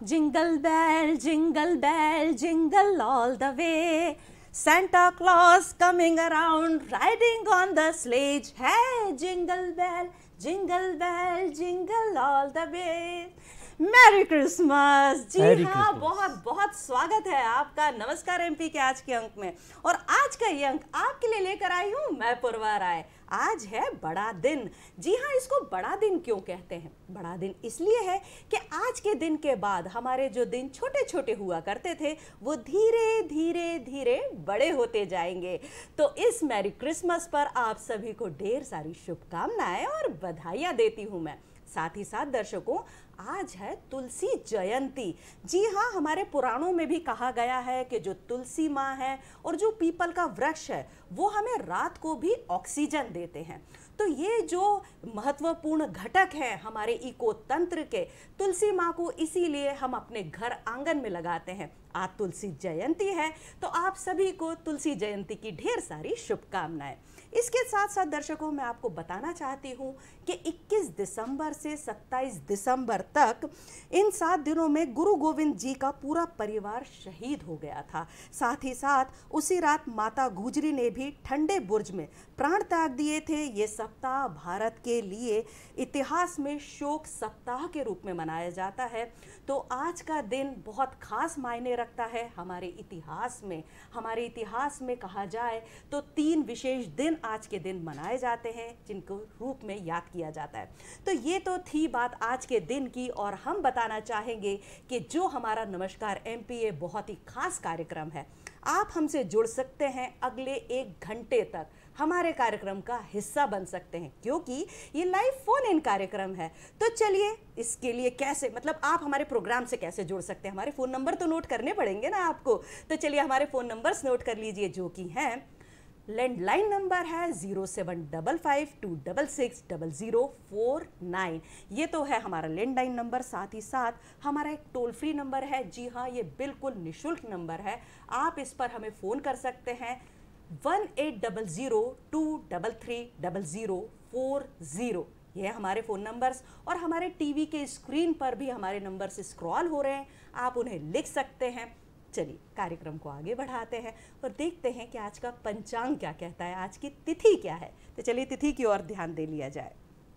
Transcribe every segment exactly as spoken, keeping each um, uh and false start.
Jingle bell, jingle bell, jingle all the way. Santa Claus coming around, riding on the sledge. Hey, jingle bell, jingle bell, jingle all the way. Merry Christmas. जी Merry हाँ, Christmas। बहुत बहुत स्वागत है आपका नमस्कार MP के आज के अंक में। और आज का ये अंक आपके लिए लेकर आई हूँ मैं पूर्वा राय। आज है बड़ा दिन। जी हाँ, इसको बड़ा दिन क्यों कहते हैं? बड़ा दिन इसलिए है कि आज के दिन के बाद हमारे जो दिन छोटे छोटे हुआ करते थे वो धीरे धीरे धीरे बड़े होते जाएंगे। तो इस मैरी क्रिसमस पर आप सभी को ढेर सारी शुभकामनाएं और बधाइयाँ देती हूँ मैं। साथ ही साथ दर्शकों, आज है तुलसी जयंती। जी हाँ, हमारे पुराणों में भी कहा गया है कि जो तुलसी माँ है और जो पीपल का वृक्ष है वो हमें रात को भी ऑक्सीजन देते हैं। तो ये जो महत्वपूर्ण घटक है हमारे इको तंत्र के, तुलसी माँ को इसीलिए हम अपने घर आंगन में लगाते हैं। आज तुलसी जयंती है तो आप सभी को तुलसी जयंती की ढेर सारी शुभकामनाएं। इसके साथ साथ दर्शकों, मैं आपको बताना चाहती हूँ कि इक्कीस दिसंबर से सत्ताईस दिसंबर तक इन सात दिनों में गुरु गोविंद जी का पूरा परिवार शहीद हो गया था। साथ ही साथ उसी रात माता गुजरी ने भी ठंडे बुर्ज में प्राण त्याग दिए थे। ये सप्ताह भारत के लिए इतिहास में शोक सप्ताह के रूप में मनाया जाता है। तो आज का दिन बहुत खास मायने रखता है हमारे इतिहास में। हमारे इतिहास में कहा जाए तो तीन विशेष दिन आज के दिन मनाए जाते हैं जिनको रूप में याद किया जाता है। तो ये तो थी बात आज के दिन की, और हम बताना चाहेंगे कि जो हमारा नमस्कार एमपी ये बहुत ही खास कार्यक्रम है। आप हमसे जुड़ सकते हैं, अगले एक घंटे तक हमारे कार्यक्रम का हिस्सा बन सकते हैं क्योंकि ये लाइव फोन इन कार्यक्रम है। तो चलिए, इसके लिए कैसे, मतलब आप हमारे प्रोग्राम से कैसे जुड़ सकते हैं? हमारे फ़ोन नंबर तो नोट करने पड़ेंगे ना आपको। तो चलिए हमारे फ़ोन नंबर्स नोट कर लीजिए, जो कि हैं, लैंडलाइन नंबर है zero seven double five two double six double zero four nine. ये तो है हमारा लैंडलाइन नंबर। साथ ही साथ हमारा एक टोल फ्री नंबर है। जी हाँ, ये बिल्कुल निःशुल्क नंबर है। आप इस पर हमें फ़ोन कर सकते हैं one eight double zero two double three double zero four zero. ये हमारे फ़ोन नंबर्स, और हमारे टीवी के स्क्रीन पर भी हमारे नंबर्स स्क्रॉल हो रहे हैं, आप उन्हें लिख सकते हैं। चलिए कार्यक्रम को आगे बढ़ाते हैं और देखते हैं कि आज का पंचांग क्या कहता है, आज की तिथि क्या है। तो चलिए तिथि की ओर ध्यान दे लिया जाए।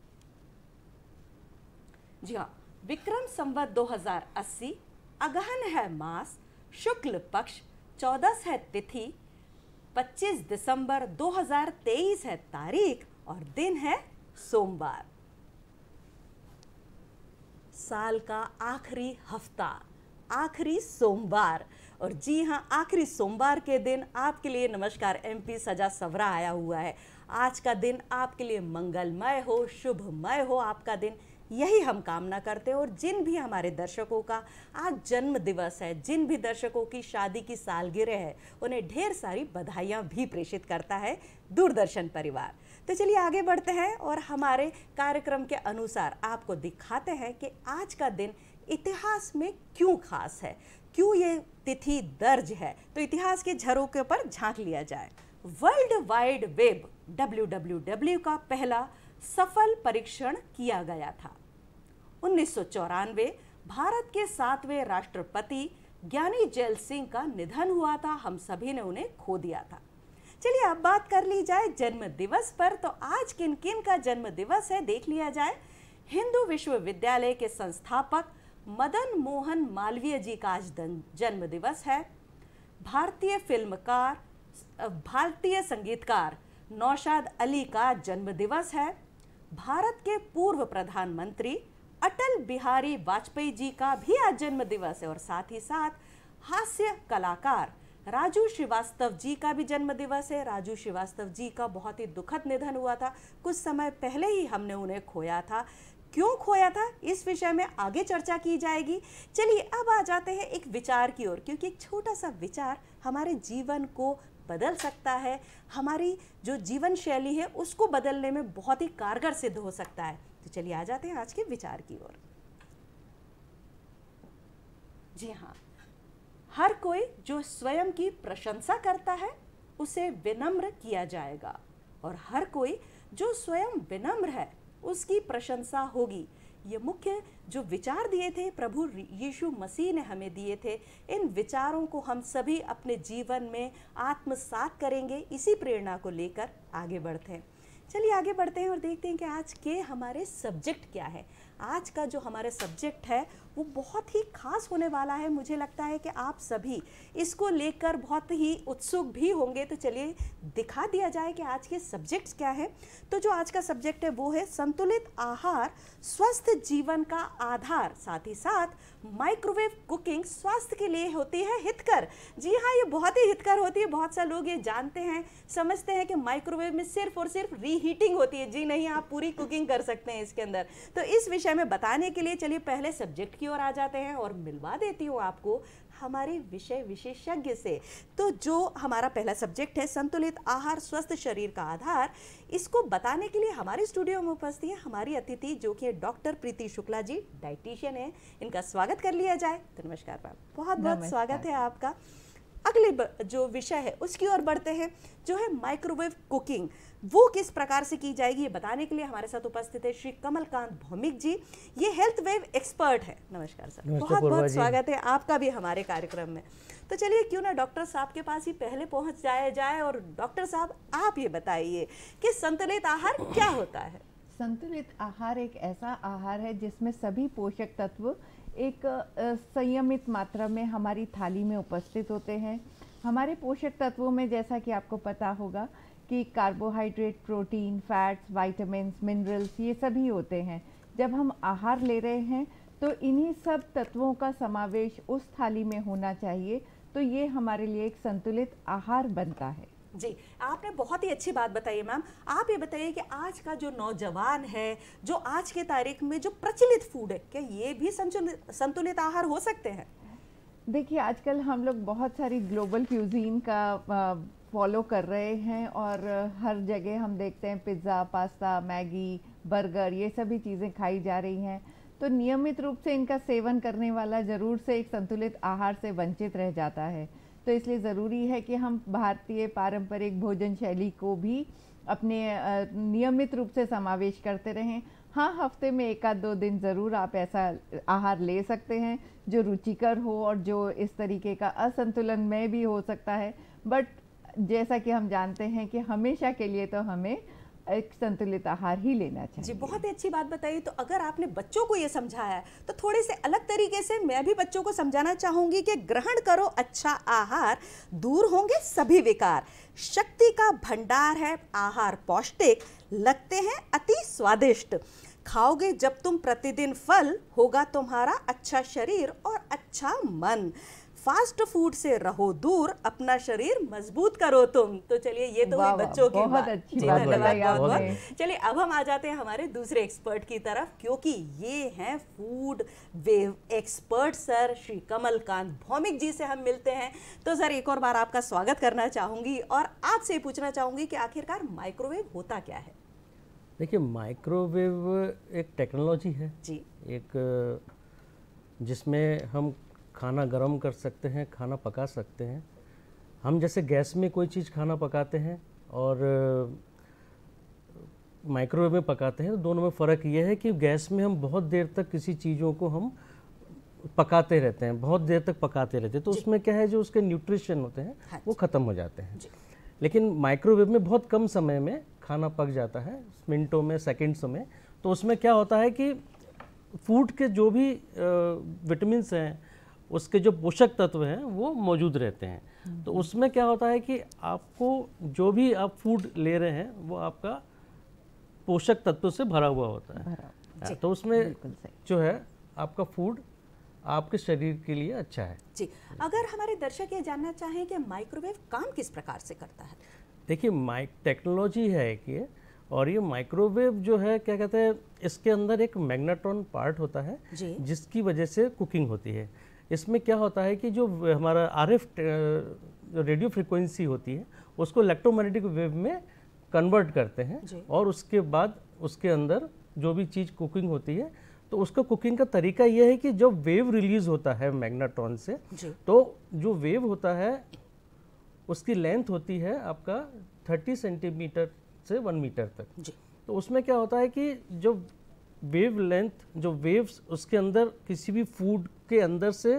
जी हाँ, विक्रम संवत दो हज़ार अस्सी, अगहन है मास, शुक्ल पक्ष, चौदस है तिथि, पच्चीस दिसंबर दो हज़ार तेईस है तारीख, और दिन है सोमवार। साल का आखिरी हफ्ता, आखिरी सोमवार। और जी हाँ, आखिरी सोमवार के दिन आपके लिए नमस्कार एमपी सजा सवरा आया हुआ है। आज का दिन आपके लिए मंगलमय हो, शुभमय हो आपका दिन, यही हम कामना करते हैं। और जिन भी हमारे दर्शकों का आज जन्म दिवस है, जिन भी दर्शकों की शादी की सालगिरह है, उन्हें ढेर सारी बधाइयाँ भी प्रेषित करता है दूरदर्शन परिवार। तो चलिए आगे बढ़ते हैं और हमारे कार्यक्रम के अनुसार आपको दिखाते हैं कि आज का दिन इतिहास में क्यों खास है, क्यों ये तिथि दर्ज है। तो इतिहास के झरोखे पर झांक लिया जाए। World wide web W W W का पहला सफल परीक्षण किया गया था। उन्नीस सौ चौरानवे भारत के सातवें राष्ट्रपति ज्ञानी जैल सिंह का निधन हुआ था। हम सभी ने उन्हें खो दिया था। चलिए अब बात कर ली जाए जन्म दिवस पर। तो आज किन किन का जन्म दिवस है देख लिया जाए। हिंदू विश्वविद्यालय के संस्थापक मदन मोहन मालवीय जी का आज जन्म दिवस है। भारतीय फिल्मकार, भारतीय संगीतकार नौशाद अली का जन्म दिवस है। भारत के पूर्व प्रधानमंत्री अटल बिहारी वाजपेयी जी का भी आज जन्म दिवस है। और साथ ही साथ हास्य कलाकार राजू श्रीवास्तव जी का भी जन्म दिवस है। राजू श्रीवास्तव जी का बहुत ही दुखद निधन हुआ था, कुछ समय पहले ही हमने उन्हें खोया था। क्यों खोया था, इस विषय में आगे चर्चा की जाएगी। चलिए अब आ जाते हैं एक विचार की ओर, क्योंकि एक छोटा सा विचार हमारे जीवन को बदल सकता है, हमारी जो जीवन शैली है उसको बदलने में बहुत ही कारगर सिद्ध हो सकता है। तो चलिए आ जाते हैं आज के विचार की ओर। जी हाँ, हर कोई जो स्वयं की प्रशंसा करता है उसे विनम्र किया जाएगा, और हर कोई जो स्वयं विनम्र है उसकी प्रशंसा होगी। ये मुख्य जो विचार दिए थे प्रभु यीशु मसीह ने हमें दिए थे, इन विचारों को हम सभी अपने जीवन में आत्मसात करेंगे। इसी प्रेरणा को लेकर आगे बढ़ते हैं। चलिए आगे बढ़ते हैं और देखते हैं कि आज के हमारे सब्जेक्ट क्या है। आज का जो हमारे सब्जेक्ट है वो बहुत ही खास होने वाला है। मुझे लगता है कि आप सभी इसको लेकर बहुत ही उत्सुक भी होंगे। तो चलिए दिखा दिया जाए कि आज के सब्जेक्ट्स क्या है। तो जो आज का सब्जेक्ट है वो है संतुलित आहार स्वस्थ जीवन का आधार, साथ ही साथ माइक्रोवेव कुकिंग स्वास्थ्य के लिए होती है हितकर। जी हाँ, ये बहुत ही हितकर होती है। बहुत से लोग ये जानते हैं, समझते हैं कि माइक्रोवेव में सिर्फ और सिर्फ रीहीटिंग होती है। जी नहीं, आप पूरी कुकिंग कर सकते हैं इसके अंदर। तो इस विषय में बताने के लिए चलिए पहले सब्जेक्ट की ओर आ जाते हैं और मिलवा देती हूँ आपको हमारे विषय विशेषज्ञ से। तो जो हमारा पहला सब्जेक्ट है संतुलित आहार स्वस्थ शरीर का आधार, इसको बताने के लिए हमारे स्टूडियो में उपस्थित है हमारी अतिथि जो कि डॉक्टर प्रीति शुक्ला जी, डाइटिशियन है। इनका स्वागत कर लिया जाए। तो नमस्कार मैम, बहुत बहुत स्वागत है आपका। अगले जो विषय है उसकी ओर बढ़ते हैं, जो है माइक्रोवेव कुकिंग। वो किस प्रकार से की जाएगी ये बताने के लिए हमारे साथ उपस्थित है श्री कमलकांत भौमिक जी। ये हेल्थ वेव एक्सपर्ट है। नमस्कार सर, बहुत बहुत स्वागत है आपका भी हमारे कार्यक्रम में। तो चलिए क्यों ना डॉक्टर साहब के पास ही पहले पहुंच जाया जाए और डॉक्टर साहब आप ये बताइए कि संतुलित आहार क्या होता है। संतुलित आहार एक ऐसा आहार है जिसमें सभी पोषक तत्व एक संयमित मात्रा में हमारी थाली में उपस्थित होते हैं। हमारे पोषक तत्वों में जैसा कि आपको पता होगा कि carbohydrate, protein, fats, vitamins, minerals ये सभी होते हैं। जब हम आहार ले रहे हैं तो इन्हीं सब तत्वों का समावेश उस थाली में होना चाहिए, तो ये हमारे लिए एक संतुलित आहार बनता है। जी, आपने बहुत ही अच्छी बात बताई मैम। आप ये बताइए कि आज का जो नौजवान है, जो आज के तारीख में जो प्रचलित फूड है, क्या ये भी संतुलित संतुलित आहार हो सकते हैं? देखिए, आजकल हम लोग बहुत सारी ग्लोबल क्यूजीन का फॉलो कर रहे हैं और हर जगह हम देखते हैं पिज़्ज़ा, पास्ता, मैगी, बर्गर, ये सभी चीज़ें खाई जा रही हैं। तो नियमित रूप से इनका सेवन करने वाला ज़रूर से एक संतुलित आहार से वंचित रह जाता है। तो इसलिए ज़रूरी है कि हम भारतीय पारंपरिक भोजन शैली को भी अपने नियमित रूप से समावेश करते रहें। हाँ, हफ्ते में एक आध दो दिन ज़रूर आप ऐसा आहार ले सकते हैं जो रुचिकर हो और जो इस तरीके का असंतुलन में भी हो सकता है। बट जैसा कि हम जानते हैं कि हमेशा के लिए तो हमें एक संतुलित आहार ही लेना चाहिए। जी, बहुत ही अच्छी बात बताई। तो अगर आपने बच्चों को ये समझाया है तो थोड़े से अलग तरीके से मैं भी बच्चों को समझाना चाहूंगी कि ग्रहण करो अच्छा आहार, दूर होंगे सभी विकार। शक्ति का भंडार है आहार, पौष्टिक लगते हैं अति स्वादिष्ट। खाओगे जब तुम प्रतिदिन फल, होगा तुम्हारा अच्छा शरीर और अच्छा मन। फास्ट फूड से रहो दूर, अपना शरीर मजबूत करो तुम। तो चलिए ये तो हुई बच्चों की बात। अच्छी बात बताई आपने। चलिए अब हम आ जाते हैं हमारे दूसरे एक्सपर्ट की तरफ, क्योंकि ये हैं food wave expert sir Shri Kamalkant Bhowmik ji से हम मिलते हैं। तो सर एक और बार आपका स्वागत करना चाहूंगी और आपसे पूछना चाहूंगी कि आखिरकार माइक्रोवेव होता क्या है। देखिए, माइक्रोवेव एक टेक्नोलॉजी है जी, एक जिसमें हम खाना गर्म कर सकते हैं, खाना पका सकते हैं। हम जैसे गैस में कोई चीज़ खाना पकाते हैं और माइक्रोवेव में पकाते हैं, तो दोनों में फ़र्क ये है कि गैस में हम बहुत देर तक किसी चीज़ों को हम पकाते रहते हैं, बहुत देर तक पकाते रहते हैं, तो उसमें क्या है, जो उसके न्यूट्रिशन होते हैं हाँ वो ख़त्म हो जाते हैं। लेकिन माइक्रोवेव में बहुत कम समय में खाना पक जाता है, मिनटों में, सेकेंड्स में। तो उसमें क्या होता है कि फूड के जो भी विटामिन्स हैं, उसके जो पोषक तत्व हैं वो मौजूद रहते हैं। तो उसमें क्या होता है कि आपको जो भी आप फूड ले रहे हैं वो आपका पोषक तत्व से भरा हुआ होता है। तो उसमें जो है आपका फूड आपके शरीर के लिए अच्छा है। जी, अगर हमारे दर्शक ये जानना चाहें कि माइक्रोवेव काम किस प्रकार से करता है। देखिए, माइक टेक्नोलॉजी है एक ये, और ये माइक्रोवेव जो है क्या कहते हैं, इसके अंदर एक मैग्नेट्रॉन पार्ट होता है जिसकी वजह से कुकिंग होती है। इसमें क्या होता है कि जो हमारा आरएफ जो रेडियो फ्रिक्वेंसी होती है उसको इलेक्ट्रोमैग्नेटिक वेव में कन्वर्ट करते हैं, और उसके बाद उसके अंदर जो भी चीज़ कुकिंग होती है, तो उसका कुकिंग का तरीका यह है कि जब वेव रिलीज होता है मैग्नेट्रॉन से, तो जो वेव होता है उसकी लेंथ होती है आपका तीस सेंटीमीटर से वन मीटर तक। तो उसमें क्या होता है कि जब वेव लेंथ जो वेव्स उसके अंदर किसी भी फूड के अंदर से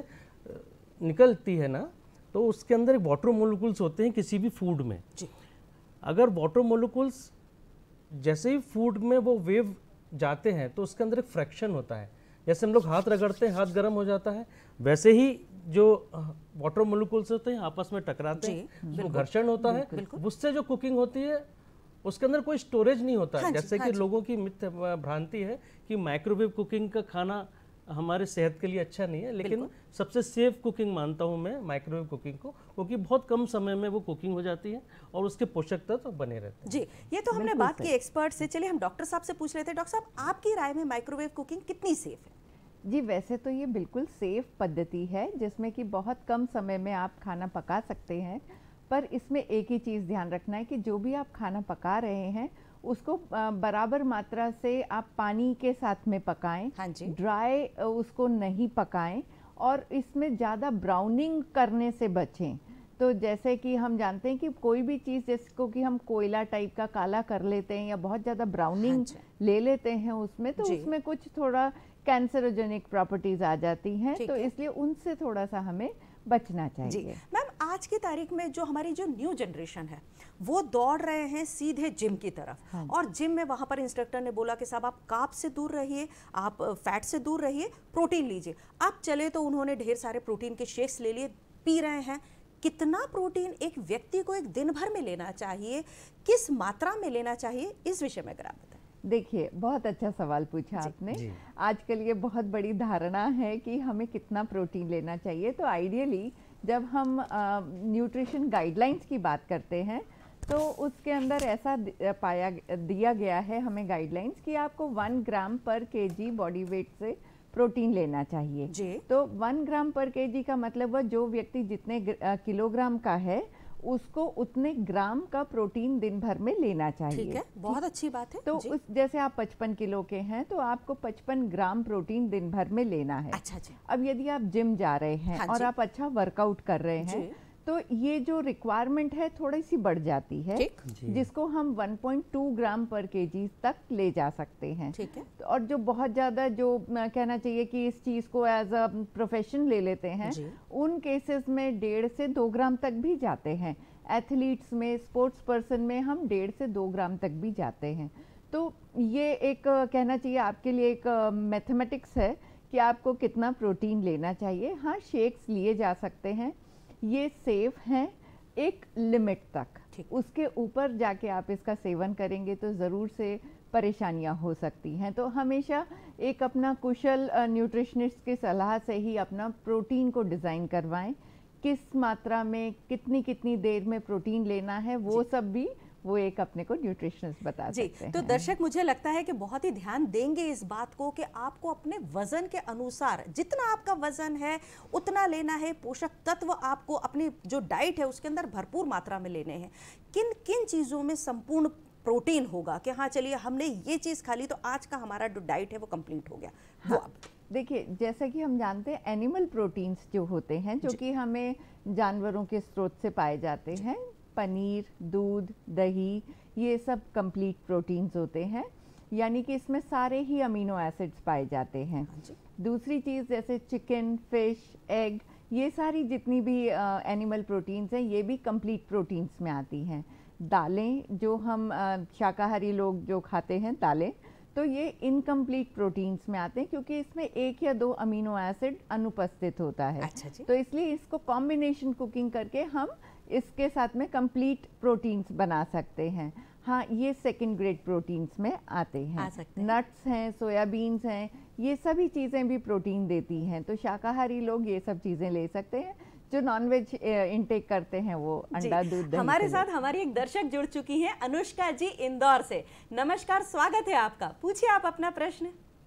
निकलती है ना, तो उसके अंदर वाटर मोलिक्यूल्स होते हैं किसी भी फूड में जी। अगर वाटर मोलिक्यूल्स जैसे ही फूड में वो वेव जाते हैं तो उसके अंदर एक फ्रैक्शन होता है। जैसे हम लोग हाथ रगड़ते हैं, हाथ गर्म हो जाता है, वैसे ही जो वाटर मोलिक्यूल्स होते हैं आपस में टकराते हैं, तो घर्षण होता है। उससे जो कुकिंग होती है उसके अंदर कोई स्टोरेज नहीं होता है। हाँ जैसे हाँ कि लोगों की मिथ भ्रांति है कि माइक्रोवेव कुकिंग का खाना हमारे सेहत के लिए अच्छा नहीं है, लेकिन सबसे सेफ कुकिंग मानता हूं मैं माइक्रोवेव कुकिंग को, क्योंकि बहुत कम समय में वो कुकिंग हो जाती है और उसके पोषक तत्व तो बने रहते हैं। जी, ये तो हमने बात की एक्सपर्ट से। चलिए हम डॉक्टर साहब से पूछ लेते हैं। डॉक्टर साहब, आपकी राय में माइक्रोवेव कुकिंग कितनी सेफ है? जी, वैसे तो ये बिल्कुल सेफ पद्धति है जिसमें कि बहुत कम समय में आप खाना पका सकते हैं, पर इसमें एक ही चीज़ ध्यान रखना है कि जो भी आप खाना पका रहे हैं उसको बराबर मात्रा से आप पानी के साथ में पकाएं। हाँ जी। ड्राई उसको नहीं पकाएं और इसमें ज़्यादा ब्राउनिंग करने से बचें। तो जैसे कि हम जानते हैं कि कोई भी चीज़ जिसको कि हम कोयला टाइप का काला कर लेते हैं या बहुत ज़्यादा ब्राउनिंग हाँ ले लेते हैं उसमें, तो उसमें कुछ थोड़ा कैंसरोजेनिक प्रॉपर्टीज आ जाती हैं, तो इसलिए उनसे थोड़ा सा हमें बचना चाहिए। जी मैम, आज की तारीख में जो हमारी जो न्यू जनरेशन है वो दौड़ रहे हैं सीधे जिम की तरफ। हाँ। और जिम में वहाँ पर इंस्ट्रक्टर ने बोला कि साहब आप कार्ब से दूर रहिए, आप फैट से दूर रहिए, प्रोटीन लीजिए। आप चले तो उन्होंने ढेर सारे प्रोटीन के शेक्स ले लिए, पी रहे हैं। कितना प्रोटीन एक व्यक्ति को एक दिन भर में लेना चाहिए, किस मात्रा में लेना चाहिए, इस विषय में अगर आप बताएं। देखिए, बहुत अच्छा सवाल पूछा आपने। आजकल ये बहुत बड़ी धारणा है कि हमें कितना प्रोटीन लेना चाहिए। तो आइडियली जब हम न्यूट्रिशन गाइडलाइंस की बात करते हैं तो उसके अंदर ऐसा पाया दिया गया है हमें गाइडलाइंस कि आपको one gram per KG body weight से प्रोटीन लेना चाहिए जी। तो वन ग्राम पर केजी का मतलब वह जो व्यक्ति जितने किलोग्राम का है उसको उतने ग्राम का प्रोटीन दिन भर में लेना चाहिए। ठीक है, बहुत अच्छी बात है। तो उस जैसे आप पचपन किलो के हैं तो आपको पचपन ग्राम प्रोटीन दिन भर में लेना है। अच्छा जी। अब यदि आप जिम जा रहे हैं हाँ और आप अच्छा वर्कआउट कर रहे हैं तो ये जो रिक्वायरमेंट है थोड़ी सी बढ़ जाती है, जिसको हम वन पॉइंट टू ग्राम पर केजी तक ले जा सकते हैं। ठीक है। और जो बहुत ज़्यादा जो कहना चाहिए कि इस चीज़ को एज अ प्रोफेशन ले लेते हैं, उन केसेस में डेढ़ से दो ग्राम तक भी जाते हैं। एथलीट्स में, स्पोर्ट्स पर्सन में हम डेढ़ से दो ग्राम तक भी जाते हैं। तो ये एक कहना चाहिए आपके लिए एक मैथमेटिक्स है कि आपको कितना प्रोटीन लेना चाहिए। हाँ, शेक्स लिए जा सकते हैं, ये सेफ हैं एक लिमिट तक। उसके ऊपर जाके आप इसका सेवन करेंगे तो ज़रूर से परेशानियां हो सकती हैं। तो हमेशा एक अपना कुशल न्यूट्रिशनिस्ट की सलाह से ही अपना प्रोटीन को डिज़ाइन करवाएं। किस मात्रा में कितनी कितनी देर में प्रोटीन लेना है वो सब भी वो एक अपने को न्यूट्रिशनिस्ट बता सकते हैं। तो दर्शक मुझे लगता है कि बहुत ही ध्यान देंगे इस बात को कि आपको अपने वजन के अनुसार जितना आपका वजन है उतना लेना है। पोषक तत्व आपको अपनी जो डाइट है उसके अंदर भरपूर मात्रा में लेने हैं। किन किन चीज़ों में संपूर्ण प्रोटीन होगा कि हाँ चलिए हमने ये चीज़ खा ली तो आज का हमारा जो डाइट है वो कंप्लीट हो गया। हाँ, वो देखिए, जैसा कि हम जानते हैं एनिमल प्रोटीन्स जो होते हैं जो कि हमें जानवरों के स्रोत से पाए जाते हैं, पनीर, दूध, दही, ये सब कंप्लीट प्रोटीन्स होते हैं, यानी कि इसमें सारे ही अमीनो एसिड्स पाए जाते हैं। दूसरी चीज़ जैसे चिकन, फिश, एग, ये सारी जितनी भी एनिमल प्रोटीन्स हैं ये भी कंप्लीट प्रोटीन्स में आती हैं। दालें जो हम शाकाहारी लोग जो खाते हैं दालें, तो ये इनकम्प्लीट प्रोटीन्स में आते हैं क्योंकि इसमें एक या दो अमीनो एसिड अनुपस्थित होता है। अच्छा जी। तो इसलिए इसको कॉम्बिनेशन कुकिंग करके हम इसके साथ में कंप्लीट प्रोटीन्स बना सकते हैं। हाँ, ये सेकंड ग्रेड प्रोटीन्स में आते हैं। नट्स हैं, सोयाबीन्स हैं, ये सभी चीज़ें भी प्रोटीन देती हैं। तो शाकाहारी लोग ये सब चीज़ें ले सकते हैं। जो नॉनवेज इनटेक करते हैं वो अंडा, दूध, दही। हमारे साथ हमारी एक दर्शक जुड़ चुकी हैं, अनुष्का जी इंदौर से। नमस्कार, स्वागत है आपका। पूछिए आप अपना प्रश्न।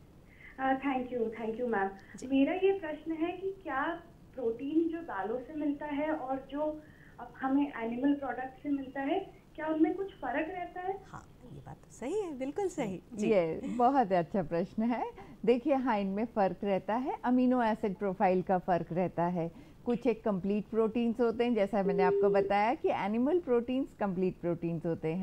Thank you thank you ma'am. मेरा ये प्रश्न है कि क्या प्रोटीन जो दालों से मिलता है और जो अब हमें एनिमल प्रोडक्ट से मिलता है, क्या उनमें कुछ फर्क रहता है? हाँ, ये बात सही है, बिल्कुल सही जी। ये बहुत अच्छा प्रश्न है। देखिए, हाँ, इनमें फ़र्क रहता है, अमीनो एसिड प्रोफाइल का फ़र्क रहता है। कुछ एक कंप्लीट प्रोटीन्स होते हैं, जैसा मैंने आपको बताया कि एनिमल प्रोटीन्स कंप्लीट प्रोटीन्स होते हैं।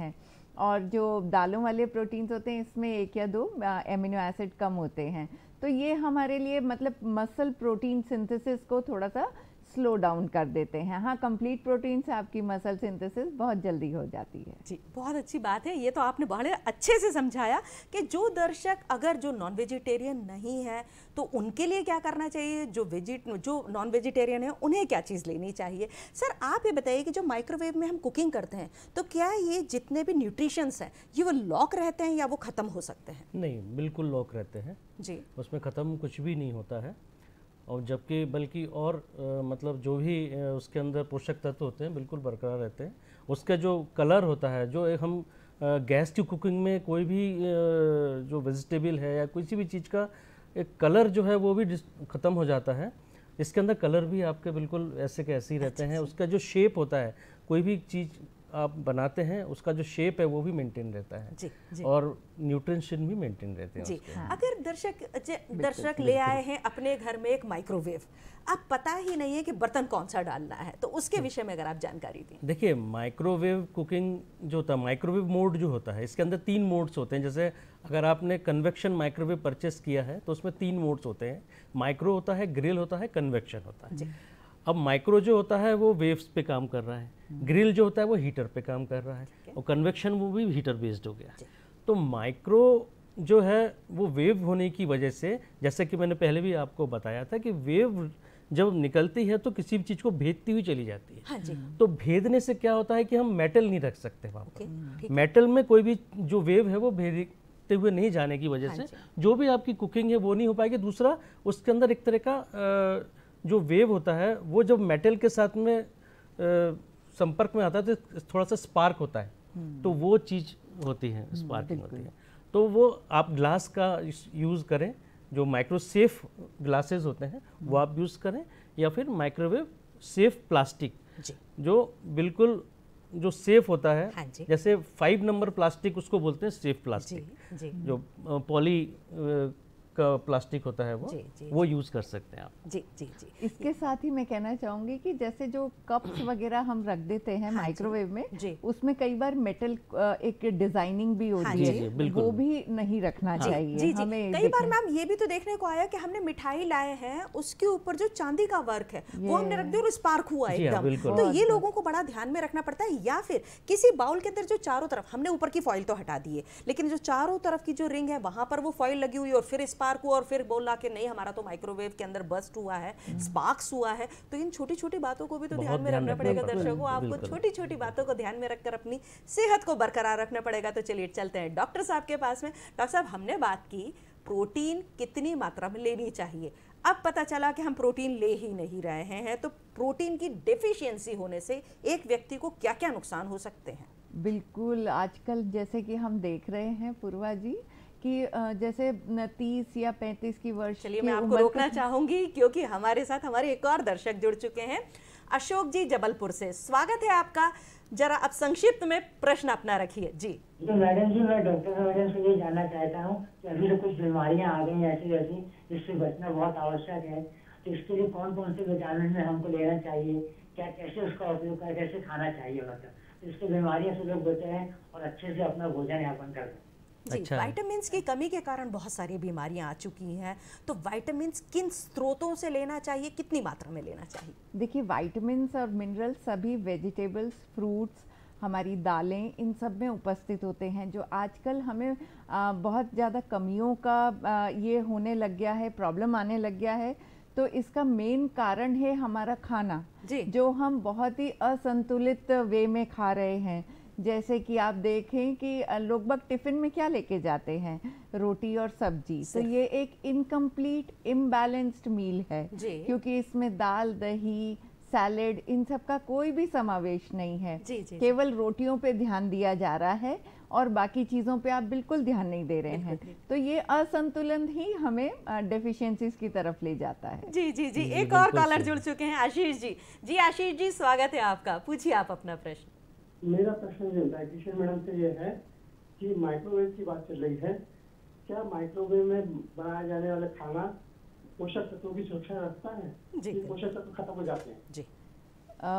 और जो दालों वाले प्रोटीन्स होते हैं इसमें एक या दो एमिनो एसिड कम होते हैं, तो ये हमारे लिए मतलब मसल प्रोटीन सिंथेसिस को थोड़ा सा स्लो डाउन कर देते हैं। हाँ, कंप्लीट प्रोटीन से आपकी मसल सिंथेसिस बहुत जल्दी हो जाती है। जी, बहुत अच्छी बात है। ये तो आपने बड़े अच्छे से समझाया कि जो दर्शक अगर जो नॉन वेजिटेरियन नहीं है तो उनके लिए क्या करना चाहिए, जो वेजिट जो नॉन वेजिटेरियन है उन्हें क्या चीज़ लेनी चाहिए। सर आप ये बताइए कि जो माइक्रोवेव में हम कुकिंग करते हैं तो क्या ये जितने भी न्यूट्रिशंस हैं ये वो लॉक रहते हैं या वो ख़त्म हो सकते हैं? नहीं, बिल्कुल लॉक रहते हैं जी, उसमें ख़त्म कुछ भी नहीं होता है। और जबकि बल्कि और आ, मतलब जो भी आ, उसके अंदर पोषक तत्व होते हैं बिल्कुल बरकरार रहते हैं। उसका जो कलर होता है, जो एक हम आ, गैस की कुकिंग में कोई भी आ, जो वेजिटेबल है या किसी भी चीज़ का एक कलर जो है वो भी ख़त्म हो जाता है। इसके अंदर कलर भी आपके बिल्कुल ऐसे के ऐसे ही रहते हैं। उसका जो शेप होता है, कोई भी चीज़ आप बनाते हैं उसका जो शेप है वो भी मेंटेन रहता है। जी, जी। और न्यूट्रिशन भी मेंटेन रहते हैं जी, उसके। हाँ। अगर दर्शक दर्शक ले आए हैं अपने घर में एक माइक्रोवेव, अब पता ही नहीं है कि बर्तन कौन सा डालना है, तो उसके विषय में अगर आप जानकारी दें। देखिए, माइक्रोवेव कुकिंग जो होता है, माइक्रोवेव मोड जो होता है, इसके अंदर तीन मोड्स होते हैं। जैसे अगर आपने कन्वेक्शन माइक्रोवेव परचेस किया है तो उसमें तीन मोड्स होते हैं। माइक्रो होता है, ग्रिल होता है, कन्वेक्शन होता है। अब माइक्रो जो होता है वो वेव्स पे काम कर रहा है, ग्रिल जो होता है वो हीटर पे काम कर रहा है, और कन्वेक्शन वो भी हीटर बेस्ड हो गया। तो माइक्रो जो है वो वेव होने की वजह से, जैसे कि मैंने पहले भी आपको बताया था कि वेव जब निकलती है तो किसी भी चीज़ को भेदती हुई चली जाती है। हाँ जी। तो भेदने से क्या होता है कि हम मेटल नहीं रख सकते वहाँ ओके, पर। ठीक। मेटल में कोई भी जो वेव है वो भेदते हुए नहीं जाने की वजह से जो भी आपकी कुकिंग है वो नहीं हो पाएगी। दूसरा, उसके अंदर एक तरह का अ, जो वेव होता है वो जब मेटल के साथ में आ, संपर्क में आता है तो थोड़ा सा स्पार्क होता है, तो वो चीज़ होती है, स्पार्किंग होती है। तो वो आप ग्लास का यूज़ करें, जो माइक्रो सेफ ग्लासेस होते हैं वो आप यूज़ करें, या फिर माइक्रोवेव सेफ प्लास्टिक जी। जो बिल्कुल जो सेफ होता है। हाँ जी। जैसे फाइव नंबर प्लास्टिक उसको बोलते हैं सेफ प्लास्टिक, जी, जी। जो पॉली का प्लास्टिक होता है वो जी, जी, वो यूज़ कर सकते हैं आप। जी, जी, जी। इसके साथ ही मैं कहना चाहूँगी कि जैसे जो कप्स वगैरह हम रख देते हैं हाँ माइक्रोवेव में, जी। उसमें कई बार मेटल एक डिजाइनिंग भी हाँ होती जी, है, जी, बिल्कुल। वो भी नहीं रखना चाहिए। जी, जी। हमें कई बार देखना- मैम ये भी तो देखने को आया कि हमने मिठाई लाए हैं, उसके ऊपर जो चांदी का वर्क है वो हमने रख दिया और स्पार्क हुआ जी हाँ, एकदम। बिल्कुल। तो ये लोगों को बड़ा ध्यान में रखना पड़ता है। या फिर किसी बाउल के अंदर जो चारों तरफ हमने ऊपर की फॉइल तो हटा दी है, लेकिन जो चारों तरफ की जो रिंग है वहां पर वो फॉइल लगी हुई और फिर स्पार्क हुआ और फिर बोला कि नहीं हमारा तो माइक्रोवेव के अंदर बस्ट हुआ है, स्पार्क्स हुआ है। तो इन छोटी छोटी बातों को भी तो बहुत ध्यान में ध्यान रखना रखना पड़ेगा पड़ता है। दर्शकों, आपको बिल्कुल। छोटी छोटी बातों को ध्यान में रखकर अपनी सेहत को बरकरार रखना पड़ेगा। तो चलिए चलते हैं डॉक्टर साहब के पास में। डॉक्टर साहब, हमने बात की प्रोटीन कितनी मात्रा में लेनी चाहिए। अब पता चला कि हम प्रोटीन ले ही नहीं रहे हैं, तो प्रोटीन की डेफिशिएंसी होने से एक व्यक्ति को क्या क्या नुकसान हो सकते हैं? बिल्कुल, आजकल जैसे कि हम देख रहे हैं पूर्वा जी कि अ, जैसे तीस या पैंतीस की वर्ष चलिए की मैं आपको उम्र रोकना के- चाहूंगी क्योंकि हमारे साथ हमारे एक और दर्शक जुड़ चुके हैं, अशोक जी जबलपुर से। स्वागत है आपका। जरा अब संक्षिप्त में प्रश्न अपना रखिए जी। तो मैडम जी, मैं डॉक्टर मैडम से ये जानना चाहता हूँ कि अभी तो कुछ बीमारियां आ गई हैं ऐसी वैसी, जिससे बचना बहुत आवश्यक है। तो इसके लिए कौन कौन से विटामिन में हमको लेना चाहिए, क्या कैसे उसका उपयोग कर कैसे खाना चाहिए, मतलब तो इससे बीमारियों से लोग बचे हैं और अच्छे से अपना भोजन यापन कर सकें। जी, अच्छा। विटामिन्स की कमी के कारण बहुत सारी बीमारियां आ चुकी हैं, तो विटामिन्स किन स्रोतों से लेना चाहिए, कितनी मात्रा में लेना चाहिए? देखिए, विटामिन्स और मिनरल्स सभी वेजिटेबल्स, फ्रूट्स, हमारी दालें, इन सब में उपस्थित होते हैं। जो आजकल हमें आ, बहुत ज़्यादा कमियों का आ, ये होने लग गया है, प्रॉब्लम आने लग गया है, तो इसका मेन कारण है हमारा खाना, जी। जो हम बहुत ही असंतुलित वे में खा रहे हैं। जैसे कि आप देखें कि लोग बाग टिफिन में क्या लेके जाते हैं, रोटी और सब्जी, तो सिर्फ। ये एक इनकम्प्लीट इम्बैलेंस्ड मील है, जी। क्योंकि इसमें दाल, दही, सैलेड, इन सब का कोई भी समावेश नहीं है। जी, जी, जी। केवल रोटियों पे ध्यान दिया जा रहा है और बाकी चीज़ों पे आप बिल्कुल ध्यान नहीं दे रहे हैं। बिल्कुल। तो ये असंतुलन ही हमें डेफिशिएंसीज की तरफ ले जाता है। जी जी जी, जी, एक और बिल्कुल कॉलर सही। जुड़ चुके हैं, आशीष जी। जी आशीष जी, स्वागत है आपका, पूछिए आप अपना प्रश्न। मेरा प्रश्न जो डाइटिशियन मैडम से ये है कि माइक्रोवेव की बात चल रही है, क्या माइक्रोवेव में बनाया जाने वाला खाना पोषक तत्वों की सुरक्षा रखता है? जी। ये पोषक तत्व खत्म हो जाते हैं? जी। अब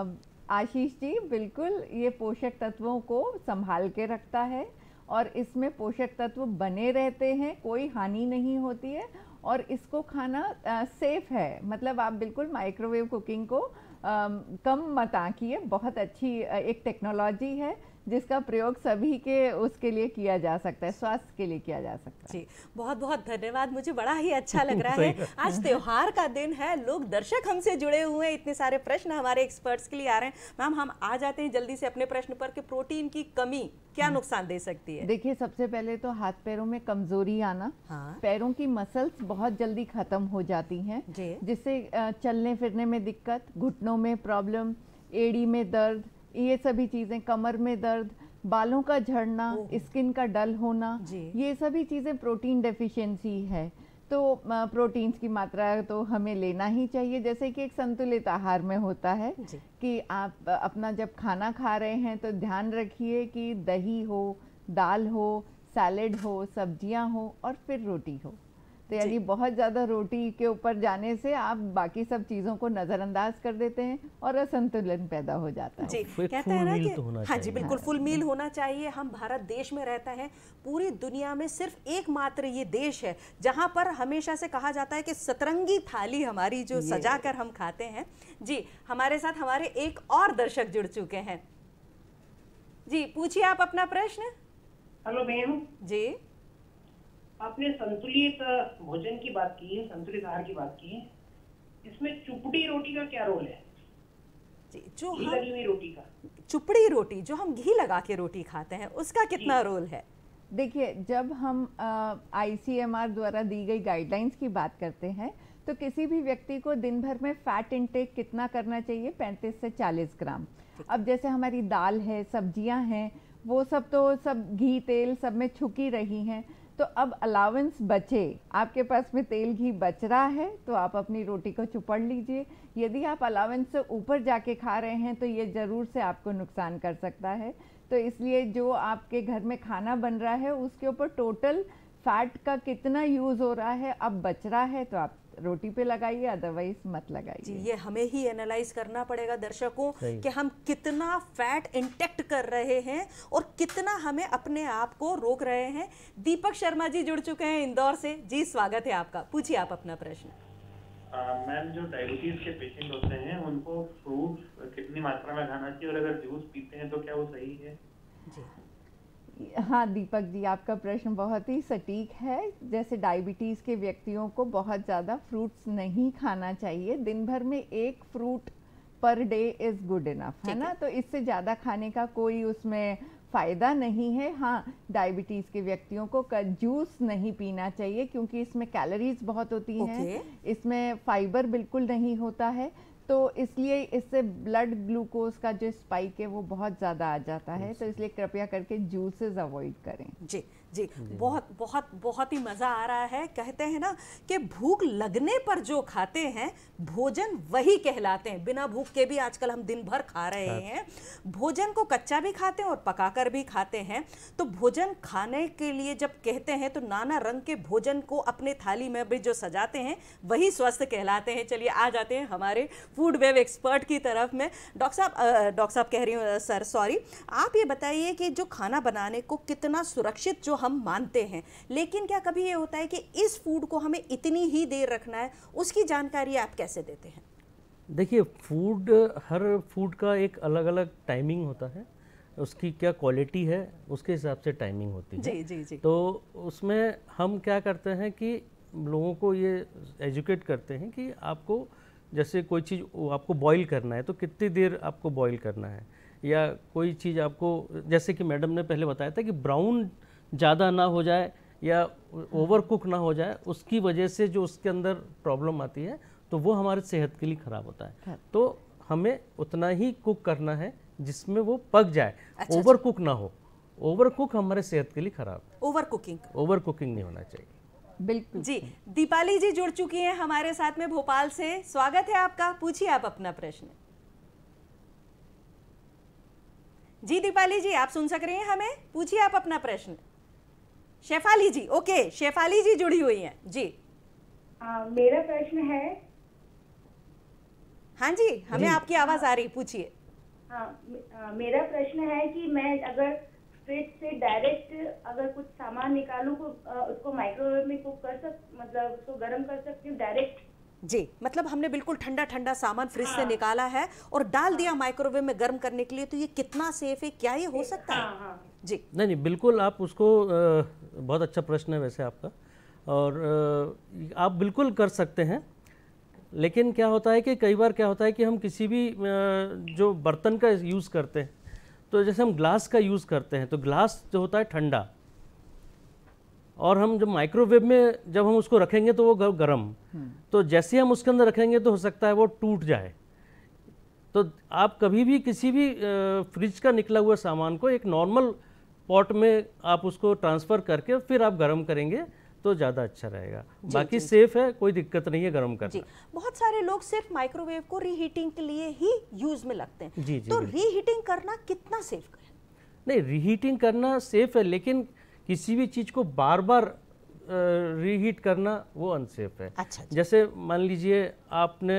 आशीष जी, बिल्कुल ये पोषक तत्वों को संभाल के रखता है और इसमें पोषक तत्व बने रहते हैं, कोई हानि नहीं होती है और इसको खाना आ, सेफ है। मतलब आप बिल्कुल माइक्रोवेव कुकिंग को आ, कम मत आंकिए। बहुत अच्छी एक टेक्नोलॉजी है जिसका प्रयोग सभी के उसके लिए किया जा सकता है, स्वास्थ्य के लिए किया जा सकता है। जी बहुत बहुत धन्यवाद, मुझे बड़ा ही अच्छा लग रहा है। आज त्योहार का दिन है, लोग दर्शक हमसे जुड़े हुए हैं, इतने सारे प्रश्न हमारे एक्सपर्ट्स के लिए आ रहे हैं। मैम हम आ जाते हैं जल्दी से अपने प्रश्न पर कि प्रोटीन की कमी क्या नुकसान दे सकती है। देखिए, सबसे पहले तो हाथ पैरों में कमजोरी आना, हाँ। पैरों की मसल्स बहुत जल्दी खत्म हो जाती हैं, जिससे चलने फिरने में दिक्कत, घुटनों में प्रॉब्लम, एड़ी में दर्द, ये सभी चीजें, कमर में दर्द, बालों का झड़ना, स्किन का डल होना, ये सभी चीजें प्रोटीन डेफिशिएंसी है। तो प्रोटीन्स की मात्रा तो हमें लेना ही चाहिए, जैसे कि एक संतुलित आहार में होता है कि आप अपना जब खाना खा रहे हैं तो ध्यान रखिए कि दही हो, दाल हो, सैलेड हो, सब्जियां हो और फिर रोटी हो। तो यानी बहुत ज़्यादा रोटी के ऊपर जाने से आप बाकी सब चीज़ों को नज़रअंदाज कर देते हैं और असंतुलन पैदा हो जाता है। जी कहते हैं ना कि तो हाँ जी बिल्कुल, फुल मील होना चाहिए। हम भारत देश में रहता है, पूरी दुनिया में सिर्फ एकमात्र ये देश है जहाँ पर हमेशा से कहा जाता है कि सतरंगी थाली हमारी जो सजा कर हम खाते हैं। जी हमारे साथ हमारे एक और दर्शक जुड़ चुके हैं। जी पूछिए आप अपना प्रश्न। हेलो मैम जी, आपने संतुलित भोजन की बात की है, संतुलित आहार की बात की है, इसमें चुपड़ी रोटी का क्या रोल है? जी जो घी लगी हुई रोटी का, चुपड़ी रोटी जो हम घी लगा के रोटी खाते हैं उसका कितना रोल है? देखिए, जब हम आई सी एम आर द्वारा दी गई गाइडलाइंस की बात करते हैं तो किसी भी व्यक्ति को दिन भर में फैट इंटेक कितना करना चाहिए? पैंतीस से चालीस ग्राम। अब जैसे हमारी दाल है, सब्जियां हैं, वो सब तो सब घी तेल सब में छुकी रही हैं, तो अब अलावेंस बचे, आपके पास में तेल घी बच रहा है तो आप अपनी रोटी को चुपड़ लीजिए। यदि आप अलावेंस से ऊपर जाके खा रहे हैं तो ये ज़रूर से आपको नुकसान कर सकता है। तो इसलिए जो आपके घर में खाना बन रहा है उसके ऊपर टोटल फैट का कितना यूज़ हो रहा है, अब बच रहा है तो आप रोटी पे लगाइए, अदरवाइज मत लगाइए। जी ये हमें ही एनालाइज करना पड़ेगा दर्शकों कि हम कितना फैट इंटेक्ट कर रहे हैं और कितना हमें अपने आप को रोक रहे हैं। दीपक शर्मा जी जुड़ चुके हैं इंदौर से। जी स्वागत है आपका, पूछिए आप अपना प्रश्न। मैम जो डायबिटीज के पेशेंट होते हैं उनको फ्रूट कितनी मात्रा में खाना चाहिए और अगर जूस पीते हैं तो क्या वो सही है? जी हाँ दीपक जी, आपका प्रश्न बहुत ही सटीक है। जैसे डायबिटीज़ के व्यक्तियों को बहुत ज़्यादा फ्रूट्स नहीं खाना चाहिए, दिन भर में एक fruit per day is good enough, है ना। तो इससे ज़्यादा खाने का कोई उसमें फ़ायदा नहीं है। हाँ, डायबिटीज़ के व्यक्तियों को जूस नहीं पीना चाहिए क्योंकि इसमें कैलोरीज बहुत होती हैं, इसमें फाइबर बिल्कुल नहीं होता है, तो इसलिए इससे ब्लड ग्लूकोज का जो स्पाइक है वो बहुत ज़्यादा आ जाता है। तो इसलिए कृपया करके जूसेस अवॉइड करें। जी जी बहुत बहुत बहुत ही मज़ा आ रहा है। कहते हैं ना कि भूख लगने पर जो खाते हैं भोजन वही कहलाते हैं। बिना भूख के भी आजकल हम दिन भर खा रहे हैं। भोजन को कच्चा भी खाते हैं और पकाकर भी खाते हैं। तो भोजन खाने के लिए जब कहते हैं तो नाना रंग के भोजन को अपने थाली में भी जो सजाते हैं वही स्वस्थ कहलाते हैं। चलिए आ जाते हैं हमारे फूड वेब एक्सपर्ट की तरफ में। डॉक्टर साहब डॉक्टर साहब कह रही हूँ सर सॉरी आप ये बताइए कि जो खाना बनाने को कितना सुरक्षित जो हम मानते हैं, लेकिन क्या कभी ये होता है कि इस फूड को हमें इतनी ही देर रखना है, उसकी जानकारी आप कैसे देते हैं? देखिए, फूड हर फूड का एक अलग अलग टाइमिंग होता है, उसकी क्या क्वालिटी है उसके हिसाब से टाइमिंग होती है। जी जी जी। तो उसमें हम क्या करते हैं कि लोगों को ये एजुकेट करते हैं कि आपको जैसे कोई चीज़ आपको बॉईल करना है तो कितनी देर आपको बॉईल करना है, या कोई चीज़ आपको जैसे कि मैडम ने पहले बताया था कि ब्राउन ज़्यादा ना हो जाए या ओवर कुक ना हो जाए, उसकी वजह से जो उसके अंदर प्रॉब्लम आती है तो वो हमारे सेहत के लिए ख़राब होता है। तो हमें उतना ही कुक करना है जिसमें वो पक जाए, अच्छा, ओवर कुक ना हो। ओवर कुक हमारे सेहत के लिए ख़राब है। ओवर कुकिंग ओवर कुकिंग नहीं होना चाहिए। बिल्कुल जी। दीपाली जी जुड़ चुकी हैं हमारे साथ में भोपाल से। स्वागत है आपका, पूछिए आप अपना प्रश्न। जी दीपाली जी आप सुन सक रही हैं हमें? पूछिए आप अपना प्रश्न। शेफाली जी, ओके शेफाली जी जुड़ी हुई हैं जी। आ, मेरा प्रश्न है। हाँ जी, हमें जी। आपकी आवाज आ रही, पूछिए। हाँ, मे- मेरा प्रश्न है कि मैं अगर फ्रिज से डायरेक्ट अगर कुछ सामान निकालूं तो उसको माइक्रोवेव में कुक कर सक मतलब उसको गर्म कर सकती हूँ डायरेक्ट? जी, मतलब हमने बिल्कुल ठंडा ठंडा सामान फ्रिज से निकाला है और डाल दिया माइक्रोवेव में गर्म करने के लिए, तो ये कितना सेफ है, क्या ये हो सकता है? हाँ हाँ जी नहीं नहीं बिल्कुल, आप उसको अ, बहुत अच्छा प्रश्न है वैसे आपका, और अ, आप बिल्कुल कर सकते हैं। लेकिन क्या होता है कि कई बार क्या होता है कि हम किसी भी अ, जो बर्तन का यूज़ करते हैं, तो जैसे हम ग्लास का यूज़ करते हैं तो ग्लास जो होता है ठंडा, और हम जब माइक्रोवेव में जब हम उसको रखेंगे तो वो ग- गर्म, तो जैसे हम उसके अंदर रखेंगे तो हो सकता है वो टूट जाए। तो आप कभी भी किसी भी अ, फ्रिज का निकला हुआ सामान को एक नॉर्मल पॉट में आप उसको ट्रांसफ़र करके फिर आप गर्म करेंगे तो ज़्यादा अच्छा रहेगा। बाकी सेफ है, कोई दिक्कत नहीं है गर्म करना। जी, बहुत सारे लोग सिर्फ माइक्रोवेव को रीहीटिंग के लिए ही यूज में लगते हैं। जी, जी, तो बिल्कुल। रीहीटिंग करना कितना सेफ है? नहीं, रीहीटिंग करना सेफ है, लेकिन किसी भी चीज़ को बार बार रीहीट करना वो अनसेफ है। अच्छा जी। जैसे मान लीजिए आपने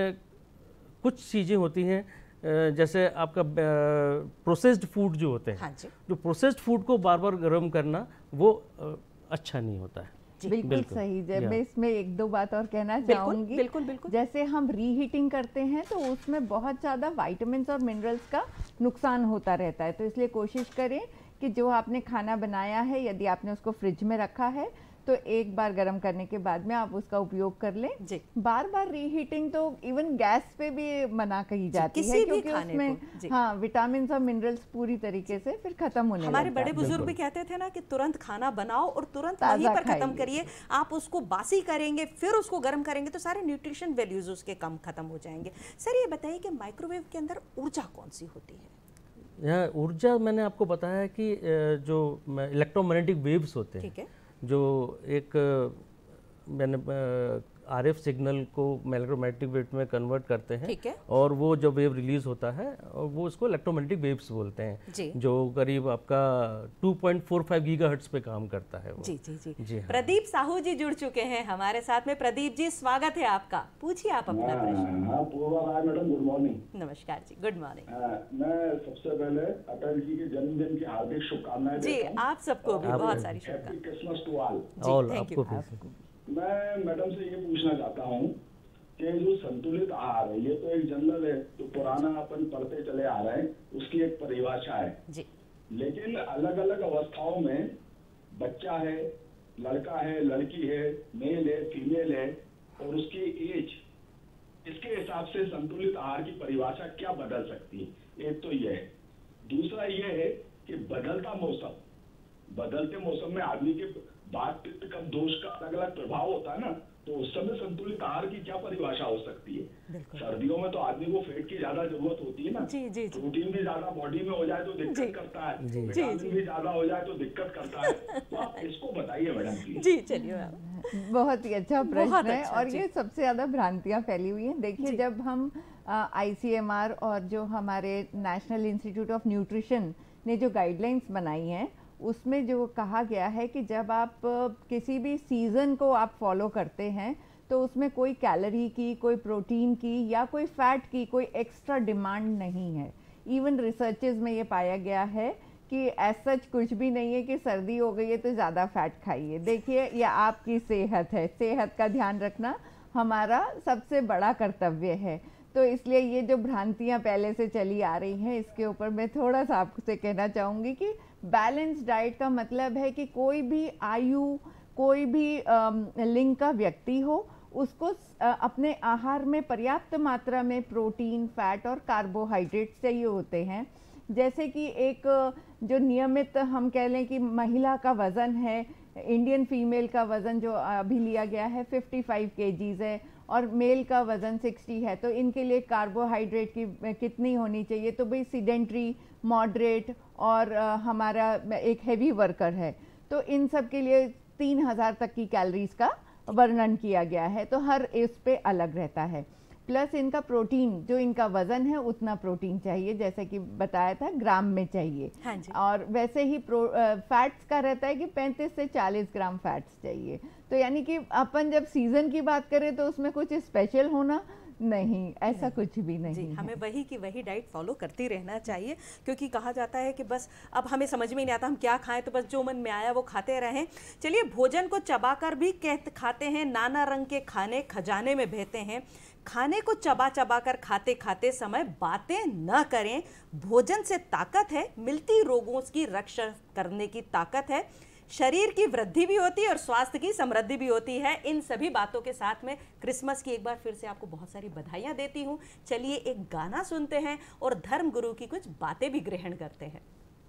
कुछ चीज़ें होती हैं अ, जैसे आपका प्रोसेस्ड फूड जो होते हैं, हाँ जी। जो प्रोसेस्ड फूड को बार बार गर्म करना वो अ, अच्छा नहीं होता है। बिल्कुल, बिल्कुल, सही। जब या। मैं इसमें एक दो बात और कहना बिल्कुल, चाहूंगी। बिल्कुल, बिल्कुल। जैसे हम रीहीटिंग करते हैं तो उसमें बहुत ज़्यादा विटामिन्स और मिनरल्स का नुकसान होता रहता है, तो इसलिए कोशिश करें कि जो आपने खाना बनाया है, यदि आपने उसको फ्रिज में रखा है तो एक बार गर्म करने के बाद में आप उसका उपयोग कर लें। जी। बार बार रीहीटिंग तो इवन गैस पे भी मना कही जाती किसी है, भी क्योंकि खाने उसमें को, जी। हाँ विटामिन्स और मिनरल्स पूरी तरीके से फिर खत्म होने हमारे लग बड़े जाते हैं। बुजुर्ग भी कहते थे ना कि तुरंत खाना बनाओ और तुरंत ताज़ा वहीं पर खत्म खाइए। करिए। आप उसको बासी करेंगे फिर उसको गर्म करेंगे तो सारे न्यूट्रिशन वैल्यूज उसके कम खत्म हो जाएंगे। सर ये बताइए कि माइक्रोवेव के अंदर ऊर्जा कौन सी होती है? यहाँ ऊर्जा मैंने आपको बताया कि अ, जो इलेक्ट्रोमैग्नेटिक वेव्स होते हैं, ठीक है। जो एक अ, मैंने आर एफ सिग्नल को इलेक्ट्रोमैग्नेटिक वेव में कन्वर्ट करते हैं, ठीक है। और वो जो वेव रिलीज होता है और वो उसको इलेक्ट्रोमैग्नेटिक वेव्स बोलते हैं, जी। जो करीब आपका two point four five gigahertz पे काम करता है वो। जी जी जी, जी हाँ। प्रदीप साहू जी जुड़ चुके हैं हमारे साथ में। प्रदीप जी स्वागत है आपका, पूछिए आप अपना प्रश्न। हाँ, Purva Rai madam, good morning. नमस्कार जी, गुड मॉर्निंग। मैं सबसे पहले अटल जी के जन्मदिन की हार्दिक शुभकामनाएं जी, देता हूं। आप सबको भी और बहुत सारी हैप्पी शुभकामनाएं। Christmas to all. और thank आपको you। फिर से। मैं मैडम से ये पूछना चाहता हूँ कि जो संतुलित आहार है, ये तो एक जनरल है, तो पुराना अपन पढ़ते चले आ रहे हैं, उसकी एक परिभाषा है जी। लेकिन अलग अलग अवस्थाओं में बच्चा है, लड़का है, लड़की है, मेल है, फीमेल है, और उसकी एज, इसके हिसाब से संतुलित आहार की परिभाषा क्या बदल सकती है? एक तो यह है। दूसरा यह है कि बदलता मौसम, बदलते मौसम में आदमी के बात पित्त कफ दोष का अलग अलग प्रभाव होता है ना, तो उस समय संतुलित आहार की क्या परिभाषा हो सकती है? सर्दियों में तो आदमी को फैट की ज्यादा जरूरत होती है ना, जी जी जी। प्रोटीन भी ज्यादा बॉडी में हो जाए तो जी। दिक्कत करता है, जी। विटामिन भी ज्यादा हो जाए तो दिक्कत करता है। तो आप इसको बताइए मैडम प्लीज। जी चलिए मैम। बहुत ही अच्छा बहुत प्रश्न है, अच्छा, और जी। ये सबसे ज़्यादा भ्रांतियाँ फैली हुई हैं। देखिए, जी। जब हम आई सी एम आर और जो हमारे नेशनल इंस्टीट्यूट ऑफ न्यूट्रिशन ने जो गाइडलाइंस बनाई हैं, उसमें जो कहा गया है कि जब आप अ, किसी भी सीज़न को आप फॉलो करते हैं तो उसमें कोई कैलोरी की, कोई प्रोटीन की या कोई फैट की कोई एक्स्ट्रा डिमांड नहीं है। इवन रिसर्चेस में ये पाया गया है कि एज सच कुछ भी नहीं है कि सर्दी हो गई है तो ज़्यादा फैट खाइए। देखिए, ये आपकी सेहत है, सेहत का ध्यान रखना हमारा सबसे बड़ा कर्तव्य है। तो इसलिए ये जो भ्रांतियाँ पहले से चली आ रही हैं, इसके ऊपर मैं थोड़ा सा आपसे कहना चाहूँगी कि बैलेंस डाइट का मतलब है कि कोई भी आयु, कोई भी लिंग का व्यक्ति हो, उसको अ, अपने आहार में पर्याप्त मात्रा में प्रोटीन, फैट और कार्बोहाइड्रेट्स चाहिए होते हैं। जैसे कि एक जो नियमित हम कह लें कि महिला का वज़न है, इंडियन फीमेल का वज़न जो अभी लिया गया है पचपन केजीज़ है, और मेल का वज़न साठ है, तो इनके लिए कार्बोहाइड्रेट की कितनी होनी चाहिए? तो भाई सीडेंट्री, मॉडरेट और आ, हमारा एक हैवी वर्कर है, तो इन सब के लिए तीन हज़ार तक की कैलोरीज का वर्णन किया गया है। तो हर इस पे अलग रहता है। प्लस इनका प्रोटीन, जो इनका वज़न है उतना प्रोटीन चाहिए, जैसे कि बताया था ग्राम में चाहिए। हाँ जी। और वैसे ही प्रो फैट्स का रहता है कि पैंतीस से चालीस ग्राम फैट्स चाहिए। तो यानी कि अपन जब सीज़न की बात करें तो उसमें कुछ स्पेशल होना नहीं, ऐसा कुछ भी नहीं जी, है। हमें वही की वही डाइट फॉलो करती रहना चाहिए, क्योंकि कहा जाता है कि बस अब हमें समझ में नहीं आता हम क्या खाएं, तो बस जो मन में आया वो खाते रहें। चलिए, भोजन को चबाकर भी कहते खाते हैं, नाना रंग के खाने खजाने में बहते हैं। खाने को चबा चबा कर खाते खाते समय बातें न करें। भोजन से ताकत है, मिलती रोगों की रक्षा करने की ताकत है, शरीर की वृद्धि भी होती है और स्वास्थ्य की समृद्धि भी होती है। इन सभी बातों के साथ में क्रिसमस की एक बार फिर से आपको बहुत सारी बधाइयां देती हूं। चलिए एक गाना सुनते हैं और धर्म गुरु की कुछ बातें भी ग्रहण करते हैं।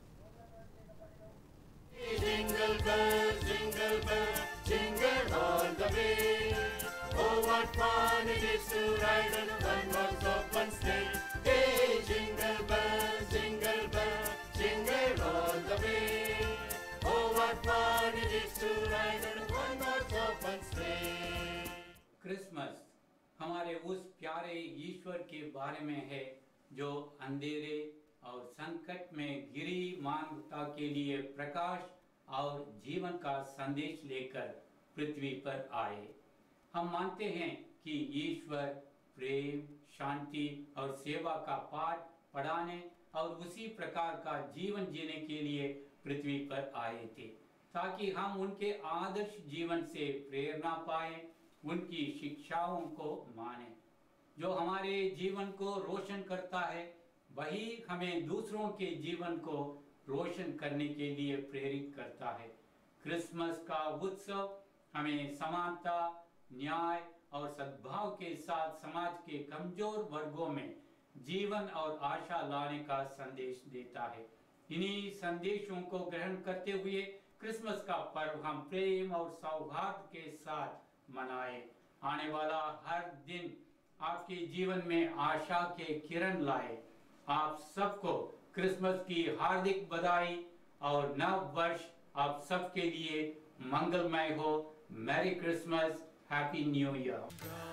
Jingle bells, jingle bells, jingle all the way. Oh, what fun it is to ride on a one-horse open sleigh. Hey, jingle bells, jingle bells, jingle all the way. Oh, what fun it is to ride on a one-horse open sleigh. Christmas हमारे उस प्यारे ईश्वर के बारे में है जो अंधेरे और संकट में घिरी मानवता के लिए प्रकाश और जीवन का संदेश लेकर पृथ्वी पर आए। हम मानते हैं कि ईश्वर प्रेम, शांति और सेवा का पाठ पढ़ाने और उसी प्रकार का जीवन जीने के लिए पृथ्वी पर आए थे, ताकि हम उनके आदर्श जीवन से प्रेरणा पाएं, उनकी शिक्षाओं को मानें। जो हमारे जीवन को रोशन करता है वही हमें दूसरों के जीवन को रोशन करने के लिए प्रेरित करता है। क्रिसमस का उत्सव हमें समानता, न्याय और सद्भाव के साथ समाज के कमजोर वर्गों में जीवन और आशा लाने का संदेश देता है। इन्हीं संदेशों को ग्रहण करते हुए क्रिसमस का पर्व हम प्रेम और सौहार्द के साथ मनाएं। आने वाला हर दिन आपके जीवन में आशा के किरण लाए। आप सबको क्रिसमस की हार्दिक बधाई और नव वर्ष आप सबके लिए मंगलमय हो। Merry Christmas, happy new year.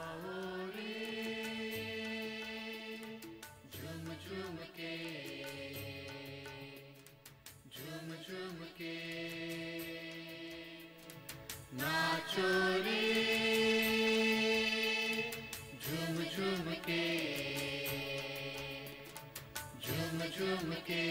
झूम झूम के, झूम झूम के नाचो रे, झूम झूम के, झूम झूम के,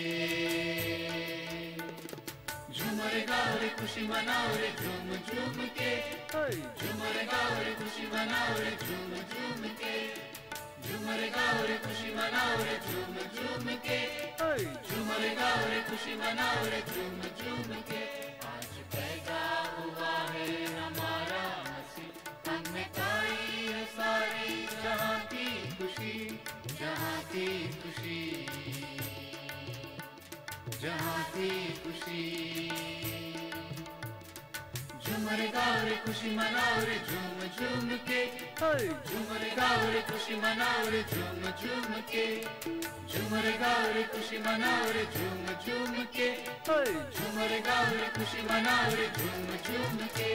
झूमर गाओ रे खुशी मनाओ रे झूम झूम के, झूमर गाओ रे खुशी मनाओ रे झूम झूम के, झूमर गाओ रे खुशी मनाओ रे झूम झूम के, झूमर गाओ रे खुशी मनाओ रे झूम झूम के। आज पैदा हुआ है हमारा मसीह, हमने पाई है सारी जहां की खुशी, जहां की खुशी, जहां की खुशी। झूमर गाओ रे खुशी मनाओ रे झूम झूम के, झूमर गाओ रे खुशी मनाओ रे झूम झूम के, झूमर गाओ रे खुशी मनाओ रे झूम झूम के, झूमर गाओ रे खुशी मनाओ रे झूम झूम के।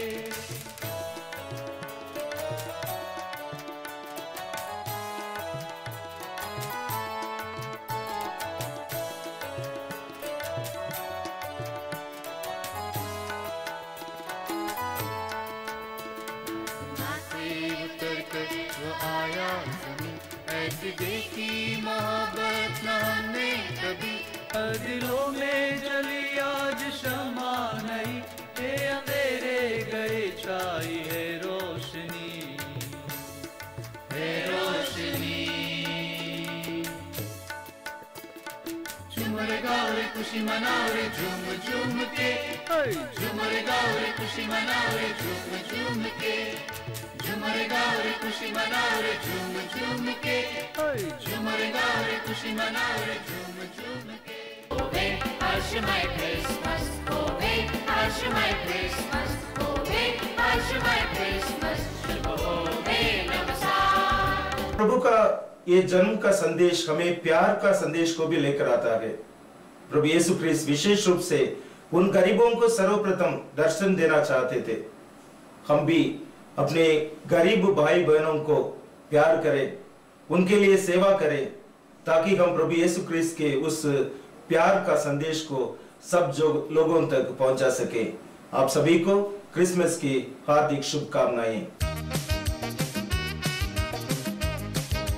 आया ज़मीं, ऐसी देखी मोहब्बत न हमने कभी। दिलों में जली आज शमा नई, ये अंधेरे गए छाई है रोशनी, है रोशनी। झूमर गाओ रे खुशी मनाओ रे झूम झूम के, झूमर गाओ रे खुशी मनाओ रे झूम झूम के, झूमर गाओ रे खुशी मनाओ रे झूम झूम के, झूमर गाओ रे खुशी मनाओ रे झूम झूम के। Oh hey, hush my Christmas, oh hey, hush my Christmas, oh hey, hush my Christmas, oh hey नमस्कार। प्रभु का ये जन्म का संदेश हमें प्यार का संदेश को भी लेकर आता है। प्रभु यीशु ख्रिस्त विशेष रूप से उन गरीबों को सर्वप्रथम दर्शन देना चाहते थे। हम भी अपने गरीब भाई बहनों को प्यार करें, उनके लिए सेवा करें, ताकि हम प्रभु यीशु ख्रिस्त के उस प्यार का संदेश को सब जो लोगों तक पहुंचा सके। आप सभी को क्रिसमस की हार्दिक शुभकामनाएं।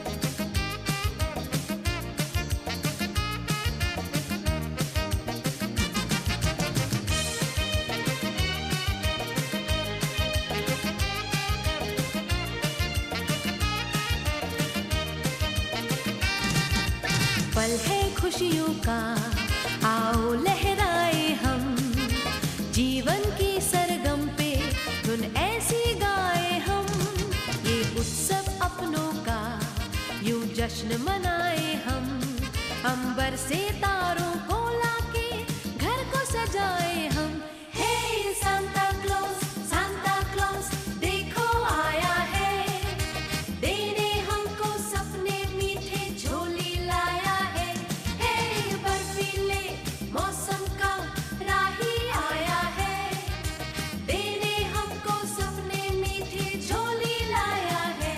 पल है खुशियों का, आओ लहराए हम, जीवन की सरगम पे धुन ऐसी गाए हम, ये उत्सव अपनों का यूं जश्न मनाए हम, अंबर से तारों को लाके घर को सजाए हम। हे सांता क्लॉस, सांता क्लॉस देखो आया है, देने हमको सपने मीठे झोली लाया है। हे बर्फीले मौसम का राही आया है, देने हमको सपने मीठे झोली लाया है।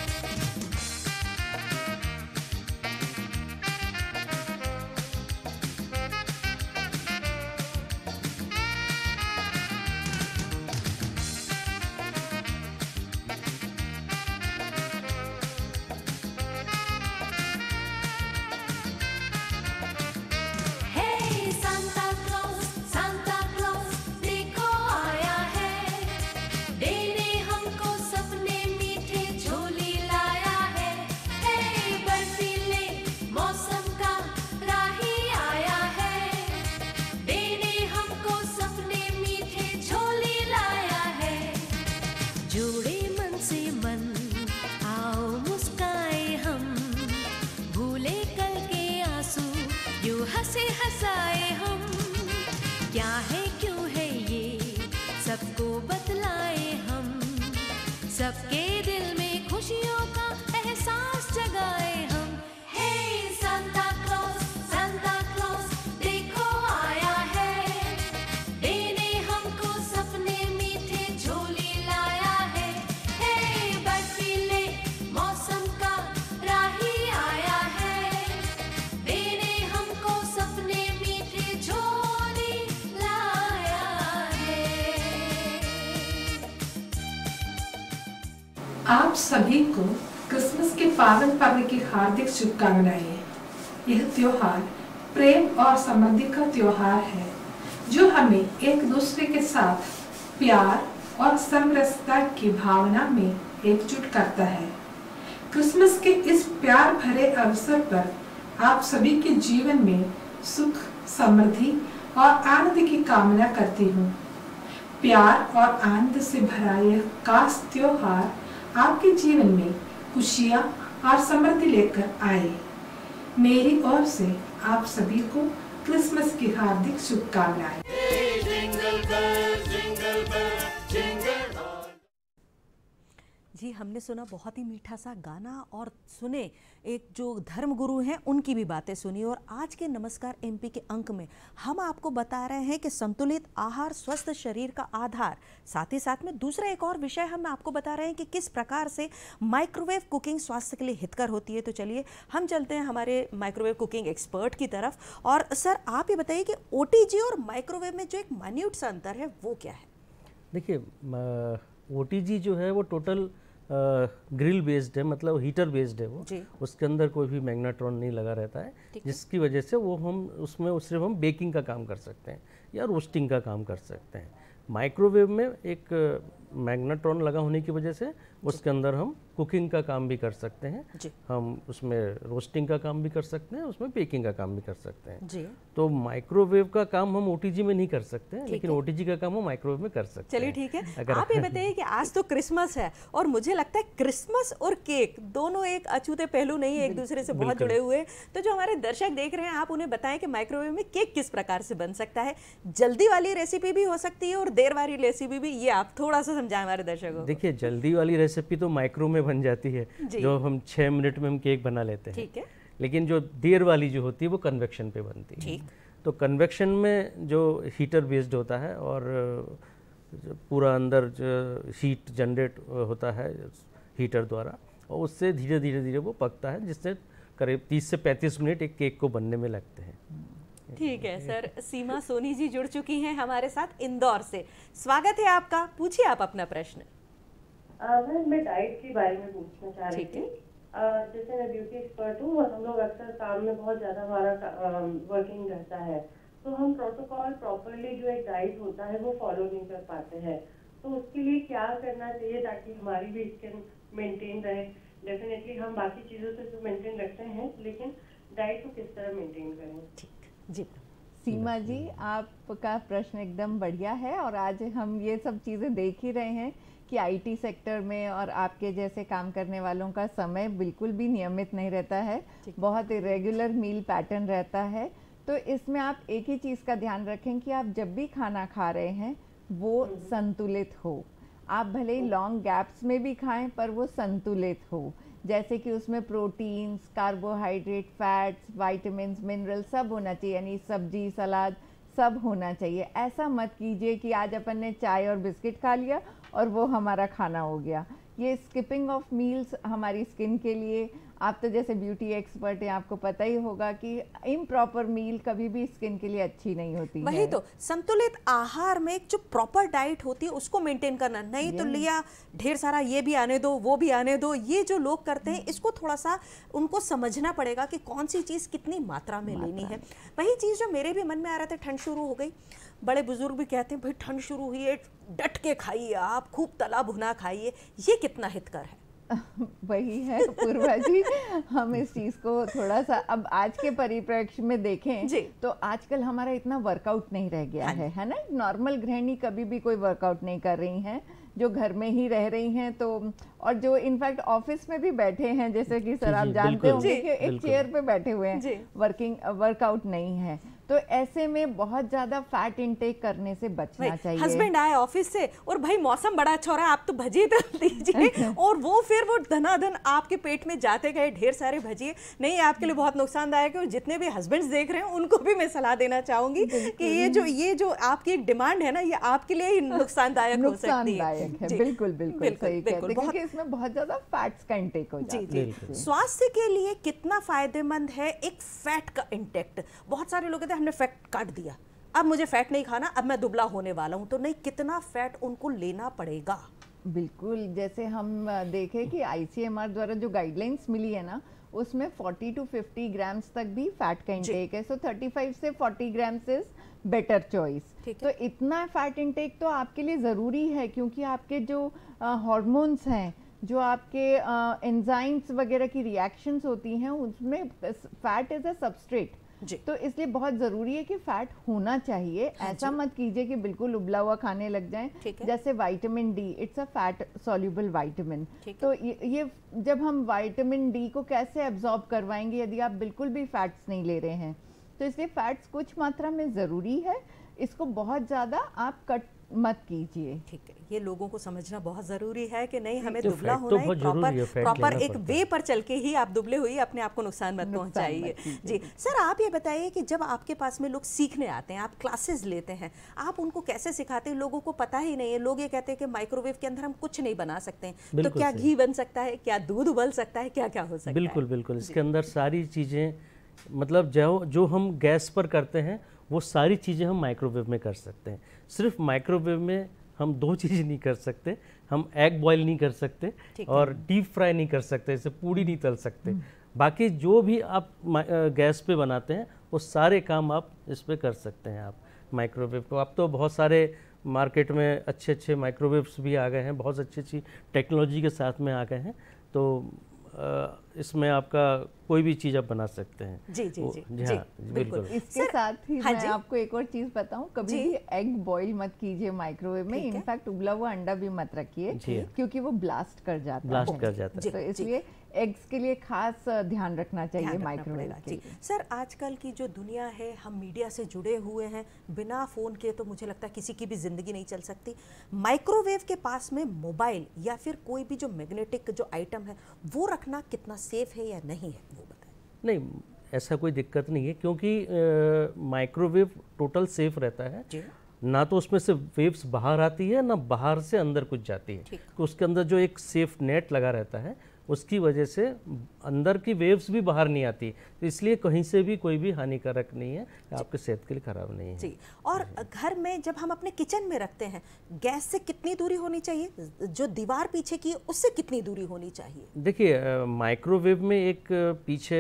हे सांता क्लॉस, सांता क्लॉस देखो आया है, देने हमको सपने मीठे झोली लाया है। हे बर्फीले मौसम का राही आया है, देने हमको सपने मीठे झोली लाया है। जोड़े मन से मन आओ मुस्काए हम, भूले कल के आंसू यूं हंसे हंसाए हम, क्या है क्यों है ये सबको बतलाए हम, सबके दिल में खुशियों का एहसास जगाए हम। हे सांता क्लॉस, सांता क्लॉस देखो आया है, देने हमको सपने मीठे झोली लाया है। हे बर्फीले मौसम का राही आया है, देने हमको सपने मीठे झोली लाया है। आप सभी को क्रिसमस के पावन पर्व की हार्दिक शुभकामनाएं। यह त्योहार प्रेम और समृद्धि का त्योहार है, जो हमें एक दूसरे के साथ प्यार और समरसता की भावना में एकजुट करता है। क्रिसमस के इस प्यार भरे अवसर पर आप सभी के जीवन में सुख, समृद्धि और आनंद की कामना करती हूँ। प्यार और आनंद से भरा यह खास त्योहार आपके जीवन में खुशियाँ और समृद्धि लेकर आए। मेरी ओर से आप सभी को क्रिसमस की हार्दिक शुभकामनाएं। जी, हमने सुना बहुत ही मीठा सा गाना और सुने एक जो धर्मगुरु हैं उनकी भी बातें सुनी। और आज के नमस्कार एमपी के अंक में हम आपको बता रहे हैं कि संतुलित आहार स्वस्थ शरीर का आधार। साथ ही साथ में दूसरा एक और विषय हम आपको बता रहे हैं कि किस प्रकार से माइक्रोवेव कुकिंग स्वास्थ्य के लिए हितकर होती है। तो चलिए हम चलते हैं हमारे माइक्रोवेव कुकिंग एक्सपर्ट की तरफ। और सर, आप ये बताइए कि ओटीजी और माइक्रोवेव में जो एक माइन्यूट सा अंतर है वो क्या है? देखिए, ओटीजी जो है वो टोटल ग्रिल बेस्ड है, मतलब हीटर बेस्ड है वो, उसके अंदर कोई भी मैग्नेट्रॉन नहीं लगा रहता है, जिसकी वजह से वो हम उसमें सिर्फ हम बेकिंग का काम कर सकते हैं या रोस्टिंग का काम कर सकते हैं। माइक्रोवेव में एक मैग्नेट्रॉन लगा होने की वजह से उसके अंदर हम कुकिंग का काम भी कर सकते हैं, हम उसमें रोस्टिंग का काम भी कर सकते हैं, उसमें बेकिंग का काम भी कर सकते हैं जी। तो माइक्रोवेव का काम हम ओटीजी में नहीं कर सकते हैं, लेकिन ओटीजी का काम हम माइक्रोवेव में कर सकते हैं। चलिए ठीक है, आप ये बताइए कि आज तो क्रिसमस है और मुझे लगता है क्रिसमस और केक दोनों एक अछूते पहलू नहीं है, एक दूसरे से बहुत जुड़े हुए। तो जो हमारे दर्शक देख रहे हैं, आप उन्हें बताएं कि माइक्रोवेव में केक किस प्रकार से बन सकता है। जल्दी वाली रेसिपी भी हो सकती है और देर वाली रेसिपी भी, ये आप थोड़ा सा समझाएं हमारे दर्शकों को। देखिए, जल्दी वाली रेसिपी तो माइक्रो में बन जाती है, जो हम छः मिनट में हम केक बना लेते हैं, ठीक है। लेकिन जो देर वाली जो होती है वो कन्वेक्शन पे बनती है। तो कन्वेक्शन में जो हीटर बेस्ड होता है और पूरा अंदर जो हीट जनरेट होता है हीटर द्वारा, और उससे धीरे धीरे धीरे वो पकता है, जिससे करीब तीस से पैंतीस मिनट एक केक को बनने में लगते हैं। ठीक है सर, सीमा सोनी जी जुड़ चुकी हैं हमारे साथ इंदौर से। स्वागत है आपका, पूछिए आप अपना प्रश्न। मैम, मैं डाइट के बारे में पूछना चाह रही थी। जैसे मैं ब्यूटी एक्सपर्ट हूँ और हम लोग अक्सर काम में बहुत ज्यादा हमारा वर्किंग रहता है, तो हम प्रोटोकॉल प्रॉपरली जो एक डाइट होता है वो फॉलो नहीं कर पाते हैं। तो उसके लिए क्या करना चाहिए ताकि हमारी भी स्किन मेंटेन रहे? डेफिनेटली हम बाकी चीजों से तो मेंटेन रखते हैं, लेकिन डाइट को किस तरह मेंटेन करें? ठीक जी सीमा जी, आपका प्रश्न एकदम बढ़िया है और आज हम ये सब चीज़ें देख ही रहे हैं कि आईटी सेक्टर में और आपके जैसे काम करने वालों का समय बिल्कुल भी नियमित नहीं रहता है, बहुत इरेगुलर मील पैटर्न रहता है। तो इसमें आप एक ही चीज़ का ध्यान रखें कि आप जब भी खाना खा रहे हैं वो संतुलित हो। आप भले ही लॉन्ग गैप्स में भी खाएं पर वो संतुलित हो, जैसे कि उसमें proteins, carbohydrate, fats, vitamins, mineral सब होना चाहिए, यानी सब्जी, सलाद सब होना चाहिए। ऐसा मत कीजिए कि आज अपन ने चाय और बिस्किट खा लिया और वो हमारा खाना हो गया। ये स्किपिंग ऑफ मील्स हमारी स्किन के लिए, आप तो जैसे ब्यूटी एक्सपर्ट हैं, आपको पता ही होगा कि इम्प्रॉपर मील कभी भी स्किन के लिए अच्छी नहीं होती वही है। तो संतुलित आहार में जो प्रॉपर डाइट होती है उसको मेंटेन करना, नहीं तो लिया ढेर सारा ये भी आने दो वो भी आने दो, ये जो लोग करते हैं इसको थोड़ा सा उनको समझना पड़ेगा कि कौन सी चीज़ कितनी मात्रा में लेनी है। वही चीज़ जो मेरे भी मन में आ रहा था, ठंड शुरू हो गई, बड़े बुजुर्ग भी कहते हैं भाई ठंड शुरू हुई है, डट के खाइए आप, खूब तला भुना खाइए, ये कितना हितकर है? वही है पूर्वा जी, हम इस चीज़ को थोड़ा सा अब आज के परिप्रेक्ष्य में देखें जी। तो आजकल हमारा इतना वर्कआउट नहीं रह गया है है ना। नॉर्मल गृहिणी कभी भी कोई वर्कआउट नहीं कर रही हैं, जो घर में ही रह रही हैं, तो और जो इनफैक्ट ऑफिस में भी बैठे हैं, जैसे कि सर आप जानते होंगे कि एक चेयर पे बैठे हुए हैं, वर्किंग वर्कआउट नहीं है। तो ऐसे में बहुत ज्यादा फैट इनटेक करने से बचना चाहिए। हस्बैंड आए ऑफिस से और भाई मौसम बड़ा अच्छा हो रहा है, आप तो भजिए तल दीजिए और वो फिर वो धनाधन आपके पेट में जाते गए ढेर सारे भजिए, नहीं आपके लिए बहुत नुकसानदायक है। और जितने भी हस्बैंड्स देख रहे हैं उनको भी मैं सलाह देना चाहूंगी कि ये जो ये जो आपकी एक डिमांड है ना, ये आपके लिए ही नुकसानदायक हो सकती है। बिल्कुल बिल्कुल सही कहते हैं, क्योंकि इसमें बहुत ज्यादा फैट्स का इंटेक हो जाता है। स्वास्थ्य के लिए कितना फायदेमंद है एक फैट का इंटेक? बहुत सारे लोग कहते हैं हमने फैट काट दिया, अब मुझे फैट नहीं खाना, अब मैं दुबला होने वाला हूं, तो नहीं, कितना फैट उनको लेना पड़ेगा? बिल्कुल, जैसे हम देखें कि आईसीएमआर द्वारा जो गाइडलाइंस मिली है ना, उसमें चालीस टू पचास ग्राम्स तक भी फैट का इंटेक है। सो पैंतीस से चालीस ग्राम्स इज बेटर चॉइस। तो इतना फैट इंटेक तो आपके लिए ज़रूरी है, क्योंकि आपके जो हार्मोन्स हैं, जो आपके एंजाइम्स वगैरह की रिएक्शंस होती हैं, उसमें फैट इज अ सबस्ट्रेट। तो इसलिए बहुत ज़रूरी है कि फैट होना चाहिए। ऐसा मत कीजिए कि बिल्कुल उबला हुआ खाने लग जाएं। जैसे vitamin D, it's a fat soluble vitamin. तो ये, ये जब हम विटामिन डी को कैसे एब्जॉर्ब करवाएंगे यदि आप बिल्कुल भी फैट्स नहीं ले रहे हैं? तो इसलिए फैट्स कुछ मात्रा में ज़रूरी है, इसको बहुत ज़्यादा आप कट मत कीजिए। ठीक है, ये लोगों को समझना बहुत जरूरी है कि नहीं, हमें तो दुबला होना है, प्रॉपर प्रॉपर एक वे पर चल के ही आप दुबले हुई अपने आप को नुकसान मत पहुंचाइए। जी सर, आप ये बताइए कि जब आपके पास में लोग सीखने आते हैं, आप क्लासेस लेते हैं, आप उनको कैसे सिखाते हैं? लोगों को पता ही नहीं है, लोग ये कहते हैं कि माइक्रोवेव के अंदर हम कुछ नहीं बना सकते हैं, तो क्या घी बन सकता है, क्या दूध उबल सकता है, क्या क्या हो सकता है? बिल्कुल बिल्कुल, इसके अंदर सारी चीज़ें, मतलब जो जो हम गैस पर करते हैं वो सारी चीज़ें हम माइक्रोवेव में कर सकते हैं। सिर्फ माइक्रोवेव में हम दो चीज़ नहीं कर सकते, हम एग बॉईल नहीं कर सकते और डीप फ्राई नहीं कर सकते, इसे पूड़ी नहीं तल सकते। बाकी जो भी आप गैस पे बनाते हैं वो सारे काम आप इस पे कर सकते हैं आप माइक्रोवेव को। अब तो बहुत सारे मार्केट में अच्छे अच्छे माइक्रोवेव्स भी आ गए हैं, बहुत अच्छी अच्छी टेक्नोलॉजी के साथ में आ गए हैं, तो इसमें आपका कोई भी चीज़ आप बना सकते हैं। जी जी जी, जी, हाँ, बिल्कुल। इसके साथ ही हाँ मैं आपको एक और चीज़ बताऊं, कभी भी एग बॉईल मत कीजिए माइक्रोवेव में। इनफैक्ट उबला हुआ अंडा भी मत रखिए, क्योंकि वो ब्लास्ट कर जाता है ब्लास्ट कर जाता है। तो इसलिए एग्स के लिए खास ध्यान रखना चाहिए माइक्रोवेव के लिए। सर, आजकल की जो दुनिया है, हम मीडिया से जुड़े हुए हैं, बिना फ़ोन के तो मुझे लगता है किसी की भी ज़िंदगी नहीं चल सकती। माइक्रोवेव के पास में मोबाइल या फिर कोई भी जो मैग्नेटिक जो आइटम है वो रखना कितना सेफ है या नहीं है, वो बताएं। नहीं, ऐसा कोई दिक्कत नहीं है, क्योंकि माइक्रोवेव टोटल सेफ रहता है। ना तो उसमें से वेव्स बाहर आती है, ना बाहर से अंदर कुछ जाती है। तो उसके अंदर जो एक सेफ नेट लगा रहता है, उसकी वजह से अंदर की वेव्स भी बाहर नहीं आती, तो इसलिए कहीं से भी कोई भी हानिकारक नहीं है, आपके सेहत के लिए खराब नहीं है। जी, और घर में जब हम अपने किचन में रखते हैं, गैस से कितनी दूरी होनी चाहिए? जो दीवार पीछे की उससे कितनी दूरी होनी चाहिए? देखिए, माइक्रोवेव में एक पीछे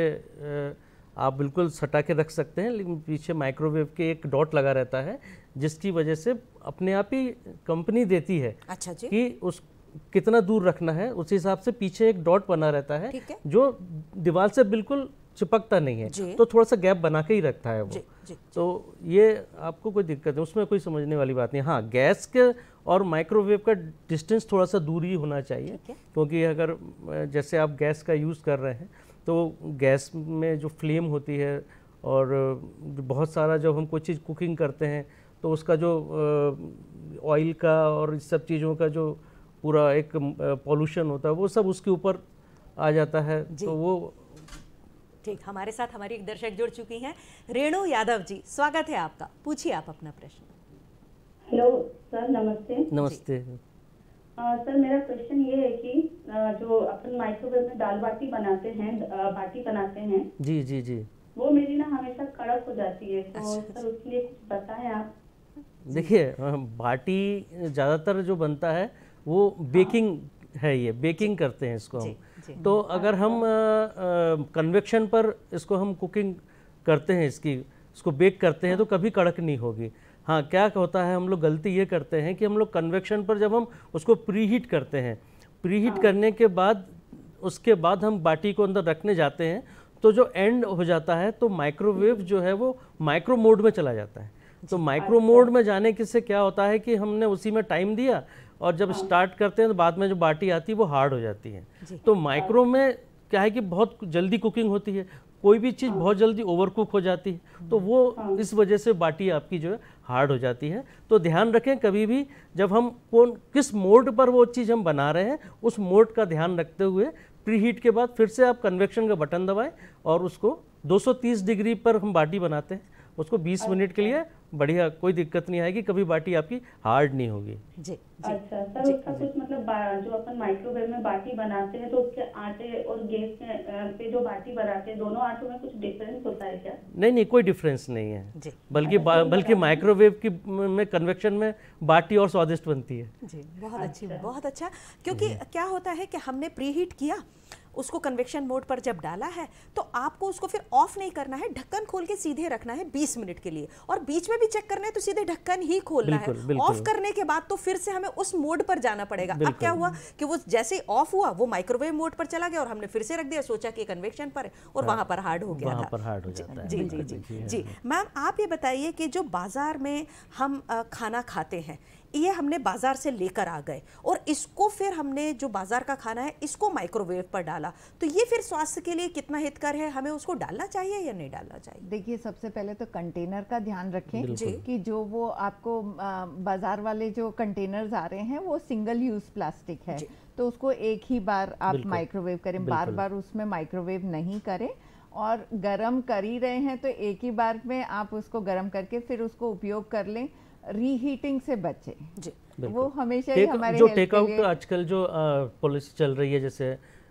आप बिल्कुल सटा के रख सकते हैं, लेकिन पीछे माइक्रोवेव के एक डॉट लगा रहता है, जिसकी वजह से अपने आप ही कंपनी देती है अच्छा जी। कि उस कितना दूर रखना है, उस हिसाब से पीछे एक डॉट बना रहता है, जो दीवार से बिल्कुल चिपकता नहीं है, तो थोड़ा सा गैप बना के ही रखता है वो। जी, जी, तो ये आपको कोई दिक्कत नहीं, उसमें कोई समझने वाली बात नहीं। हाँ, गैस के और माइक्रोवेव का डिस्टेंस थोड़ा सा दूर ही होना चाहिए, क्योंकि अगर जैसे आप गैस का यूज़ कर रहे हैं तो गैस में जो फ्लेम होती है और बहुत सारा जब हम कोई चीज़ कुकिंग करते हैं तो उसका जो ऑयल का और इस सब चीज़ों का जो पूरा एक पॉल्यूशन होता है वो सब उसके ऊपर आ जाता है। तो वो ठीक, हमारे साथ हमारी एक दर्शक जुड़ चुकी हैं, रेणु यादव जी, स्वागत है आपका, पूछिए आप अपना प्रश्न। हेलो सर, नमस्ते। नमस्ते आ, सर मेरा क्वेश्चन ये है कि आ, जो अपन माइक्रोवेव में दाल बाटी बनाते हैं, आ, बाटी बनाते हैं, जी जी जी, वो मेरी ना हमेशा कड़क हो जाती है, तो सर उसके लिए कुछ बताएं आप। देखिए, बाटी ज़्यादातर जो बनता है वो बेकिंग है, ये बेकिंग करते हैं इसको हम। तो अगर हम कन्वेक्शन पर इसको हम कुकिंग करते हैं, इसकी इसको बेक करते हैं तो कभी कड़क नहीं होगी। हाँ, क्या होता है, हम लोग गलती ये करते हैं कि हम लोग कन्वेक्शन पर जब हम उसको प्रीहीट करते हैं, प्रीहीट करने के बाद उसके बाद हम बाटी को अंदर रखने जाते हैं तो जो एंड हो जाता है तो माइक्रोवेव जो है वो माइक्रो मोड में चला जाता है। तो माइक्रो मोड में जाने के से क्या होता है कि हमने उसी में टाइम दिया और जब स्टार्ट करते हैं तो बाद में जो बाटी आती है वो हार्ड हो जाती है। तो माइक्रो में क्या है कि बहुत जल्दी कुकिंग होती है, कोई भी चीज़ बहुत जल्दी ओवर कुक हो जाती है, तो वो इस वजह से बाटी आपकी जो है हार्ड हो जाती है। तो ध्यान रखें, कभी भी जब हम कौन किस मोड पर वो चीज़ हम बना रहे हैं उस मोड का ध्यान रखते हुए प्रीहीट के बाद फिर से आप कन्वेक्शन का बटन दबाएं और उसको दो सौ तीस डिग्री पर हम बाटी बनाते हैं, उसको बीस मिनट के लिए बढ़िया, कोई दिक्कत नहीं आएगी, कभी बाटी आपकी हार्ड नहीं होगी। जी, जी, अच्छा सर, उसका कुछ मतलब जो अपन माइक्रोवेव में बाटी बनाते हैं तो उसके आटे और गैस पे जो बाटी बनाते हैं दोनों आटों में कुछ डिफरेंस होता है क्या? नहीं नहीं, कोई डिफरेंस नहीं है, बल्कि बल्कि माइक्रोवेव की में कन्वेक्शन में बाटी और स्वादिष्ट बनती है। जी, बहुत अच्छी, बहुत अच्छा, क्योंकि क्या होता है कि हमने प्रीहीट किया, उसको कन्वेक्शन मोड पर जब डाला है तो आपको उसको फिर ऑफ नहीं करना है, ढक्कन खोल के सीधे रखना है बीस मिनट के लिए, और बीच में भी चेक करना है तो सीधे ढक्कन ही खोलना है। ऑफ करने के बाद तो फिर से हमें उस मोड पर जाना पड़ेगा। अब क्या हुआ कि वो जैसे ही ऑफ हुआ वो माइक्रोवेव मोड पर चला गया और हमने फिर से रख दिया, सोचा कि कन्वेक्शन पर है और वहां पर हार्ड हो गया, वहां पर हार्ड हो जाता है। जी जी जी जी। मैम आप ये बताइए कि जो बाजार में हम खाना खाते हैं, ये हमने बाजार से लेकर आ गए और इसको फिर हमने जो बाजार का खाना है इसको माइक्रोवेव पर डाला, तो ये फिर स्वास्थ्य के लिए कितना हितकर है, हमें उसको डालना चाहिए या नहीं डालना चाहिए? देखिए, सबसे पहले तो कंटेनर का ध्यान रखें कि जो वो आपको बाजार वाले जो कंटेनर्स आ रहे हैं वो सिंगल यूज प्लास्टिक है, तो उसको एक ही बार आप माइक्रोवेव करें, बार बार उसमें माइक्रोवेव नहीं करें। और गरम कर ही रहे हैं तो एक ही बार में आप उसको गरम करके फिर उसको उपयोग कर लें, रीहीटिंग से बचे जी। वो हमेशा ही हमारे जो टेक आउट आजकल जो पॉलिसी चल रही है, जैसे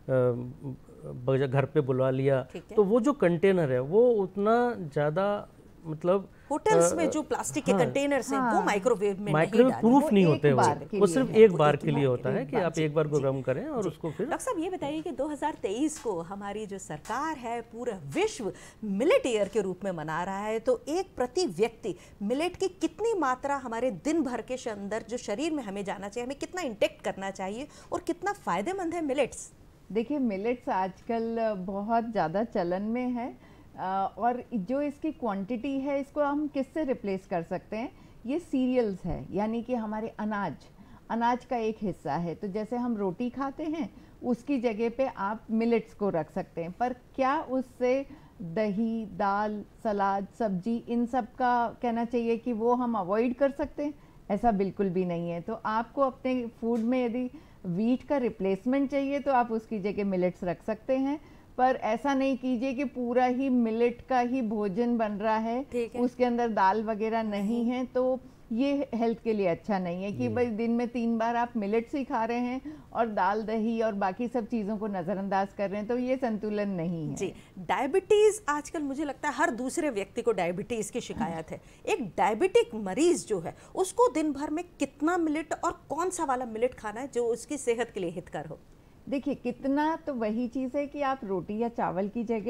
घर पे बुला लिया, तो वो जो कंटेनर है वो उतना ज़्यादा मतलब होटल्स में जो प्लास्टिक के कंटेनर्स हैं वो माइक्रोवेव में माइक्रोवेव प्रूफ नहीं होते, वो वो सिर्फ एक बार के लिए होता है कि आप एक बार गर्म करें और उसको फिर। डॉक्टर साहब ये बताइए कि दो हज़ार तेईस को हमारी जो सरकार है पूरा विश्व मिलेट ईयर के रूप में मना रहा है, तो एक प्रति व्यक्ति मिलेट की कितनी मात्रा हमारे दिन भर के अंदर जो शरीर में हमें जाना चाहिए, हमें कितना इंटेक्ट करना चाहिए और कितना फायदेमंद है मिलेट्स? देखिए, मिलेट्स आजकल बहुत ज़्यादा चलन में है और जो इसकी क्वांटिटी है इसको हम किससे रिप्लेस कर सकते हैं? ये सीरियल्स है, यानी कि हमारे अनाज अनाज का एक हिस्सा है। तो जैसे हम रोटी खाते हैं उसकी जगह पे आप मिलेट्स को रख सकते हैं, पर क्या उससे दही, दाल, सलाद, सब्जी इन सब का कहना चाहिए कि वो हम अवॉइड कर सकते हैं? ऐसा बिल्कुल भी नहीं है। तो आपको अपने फूड में यदि वीट का रिप्लेसमेंट चाहिए तो आप उसकी जगह मिलेट्स रख सकते हैं, पर ऐसा नहीं कीजिए कि पूरा ही मिलेट का ही भोजन बन रहा है, उसके अंदर दाल वगैरह नहीं है, तो ये हेल्थ के लिए अच्छा नहीं है कि भाई दिन में तीन बार आप मिलेट्स ही खा रहे हैं और दाल, दही और बाकी सब चीज़ों को नज़रअंदाज कर रहे हैं, तो ये संतुलन नहीं है जी। डायबिटीज़ आजकल मुझे लगता है हर दूसरे व्यक्ति को डायबिटीज़ की शिकायत है। एक डायबिटिक मरीज जो है उसको दिन भर में कितना मिलेट और कौन सा वाला मिलेट खाना है जो उसकी सेहत के लिए हितकर हो? देखिए, कितना तो वही चीज़ है कि आप रोटी या चावल की जगह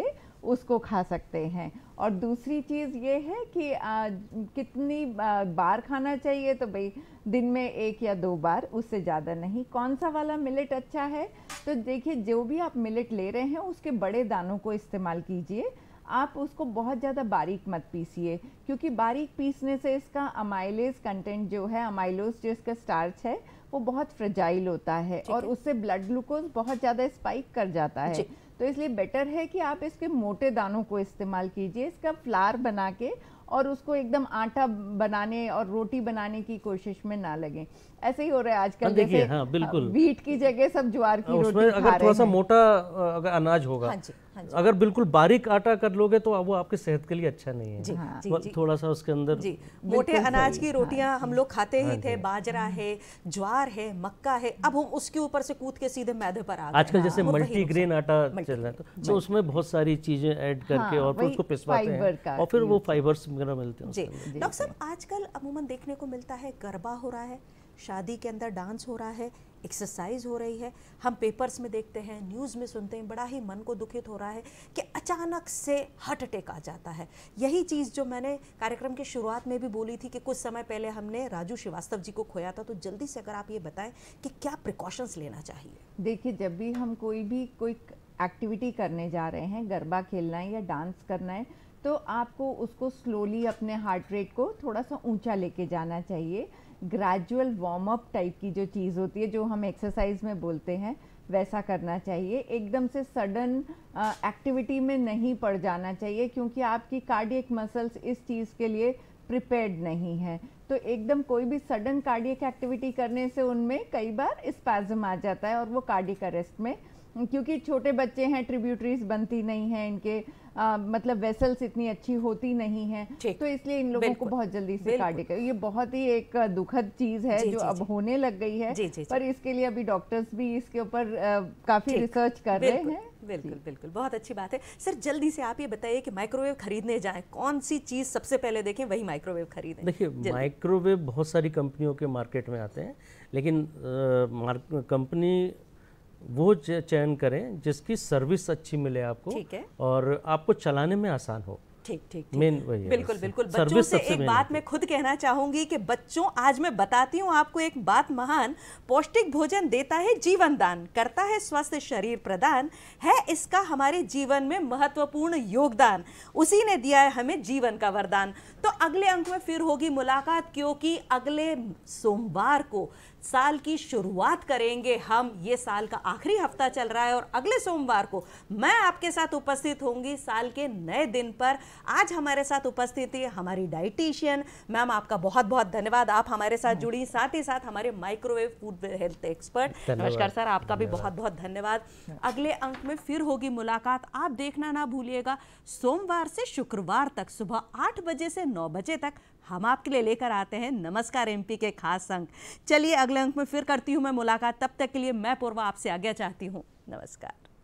उसको खा सकते हैं। और दूसरी चीज़ ये है कि आ, कितनी आ, बार खाना चाहिए, तो भाई दिन में एक या दो बार, उससे ज़्यादा नहीं। कौन सा वाला मिलेट अच्छा है, तो देखिए जो भी आप मिलेट ले रहे हैं उसके बड़े दानों को इस्तेमाल कीजिए। आप उसको बहुत ज़्यादा बारीक मत पीसिए, क्योंकि बारीक पीसने से इसका अमाइलेज कंटेंट जो है, अमाइलोज जो इसका स्टार्च है, वो बहुत फ्रेजाइल होता है और उससे ब्लड ग्लूकोज बहुत ज़्यादा स्पाइक कर जाता है। तो इसलिए बेटर है कि आप इसके मोटे दानों को इस्तेमाल कीजिए, इसका फ्लार बना के, और उसको एकदम आटा बनाने और रोटी बनाने की कोशिश में ना लगे। ऐसे ही हो रहा है आजकल, जैसे हाँ, बिल्कुल व्हीट की जगह सब ज्वार की रोटी खा अगर रहे थोड़ा सा हैं। मोटा अगर अनाज होगा, हाँ जी, हाँ जी। अगर बिल्कुल बारीक आटा कर लोगे तो वो आपकी सेहत के लिए अच्छा नहीं है। जी, हाँ, जी, जी। थोड़ा सा उसके अंदर जी, मोटे अनाज की रोटियां हाँ, हम लोग खाते ही हाँ थे, बाजरा है, ज्वार है, मक्का है, अब हम उसके ऊपर से कूद के सीधे मैदे पर आ गए। आजकल जैसे और वही मल्टीग्रेन आटा चल रहा है, तो, तो उसमें बहुत सारी चीजें ऐड करके और फिर उसको पिसवाते हैं और फिर वो फाइबर्स वगैरह मिलते हैं। जी डॉक्टर साहब, आजकल अमूमन देखने को मिलता है गरबा हो रहा है, शादी के अंदर डांस हो रहा है, एक्सरसाइज हो रही है, हम पेपर्स में देखते हैं, न्यूज़ में सुनते हैं, बड़ा ही मन को दुखित हो रहा है कि अचानक से हार्ट अटैक आ जाता है। यही चीज़ जो मैंने कार्यक्रम की शुरुआत में भी बोली थी कि कुछ समय पहले हमने राजू श्रीवास्तव जी को खोया था, तो जल्दी से अगर आप ये बताएं कि क्या प्रिकॉशंस लेना चाहिए। देखिए, जब भी हम कोई भी कोई एक्टिविटी करने जा रहे हैं, गरबा खेलना है या डांस करना है, तो आपको उसको स्लोली अपने हार्ट रेट को थोड़ा सा ऊंचा लेके जाना चाहिए। ग्रेजुअल वार्म अप टाइप की जो चीज़ होती है, जो हम एक्सरसाइज में बोलते हैं, वैसा करना चाहिए। एकदम से सडन एक्टिविटी में नहीं पड़ जाना चाहिए, क्योंकि आपकी कार्डियक मसल्स इस चीज़ के लिए प्रिपेयर्ड नहीं है। तो एकदम कोई भी सडन कार्डियक एक्टिविटी करने से उनमें कई बार स्पैज़म आ जाता है और वो कार्डियक अरेस्ट में, क्योंकि छोटे बच्चे हैं, ट्रिब्यूटरीज बनती नहीं हैं इनके, आ, मतलब वेसल्स इतनी अच्छी होती नहीं हैं, तो इसलिए इन लोगों को बहुत जल्दी से कार्डियक, ये बहुत ही एक दुखद चीज़ है जो अब होने लग गई है। पर इसके लिए अभी डॉक्टर्स भी इसके ऊपर काफ़ी रिसर्च कर रहे हैं। बिल्कुल बिल्कुल, बहुत अच्छी बात है। सर जल्दी से आप ये बताइए कि माइक्रोवेव खरीदने जाएं, कौन सी चीज़ सबसे पहले देखें, वही माइक्रोवेव खरीदें। देखिए, माइक्रोवेव बहुत सारी कंपनियों के मार्केट में आते हैं, लेकिन कंपनी वो चयन करें जिसकी सर्विस अच्छी मिले आपको, ठीक है, और आपको चलाने में आसान हो। ठीक ठीक मेन वही है। बिल्कुल बिल्कुल। बच्चों से एक बात मैं खुद कहना चाहूंगी कि बच्चों, आज मैं बताती हूँ आपको एक बात, महान पौष्टिक भोजन देता है जीवन दान, करता है स्वस्थ शरीर प्रदान, है इसका हमारे जीवन में महत्वपूर्ण योगदान, उसी ने दिया है हमें जीवन का वरदान। तो अगले अंक में फिर होगी मुलाकात, क्योंकि अगले सोमवार को साल की शुरुआत करेंगे हम। ये साल का आखिरी हफ्ता चल रहा है और अगले सोमवार को मैं आपके साथ उपस्थित होंगी साल के नए दिन पर। आज हमारे साथ उपस्थित है हमारी डाइटिशियन मैम, आपका बहुत बहुत धन्यवाद, आप हमारे साथ जुड़ी, साथ ही साथ हमारे माइक्रोवेव फूड हेल्थ एक्सपर्ट। नमस्कार सर, आपका भी बहुत बहुत धन्यवाद। अगले अंक में फिर होगी मुलाकात, आप देखना ना भूलिएगा। सोमवार से शुक्रवार तक सुबह आठ बजे से नौ बजे तक हम आपके लिए लेकर आते हैं नमस्कार एमपी के खास अंक। चलिए अगले अंक में फिर करती हूँ मैं मुलाकात, तब तक के लिए मैं पूर्वा आपसे आज्ञा चाहती हूँ। नमस्कार।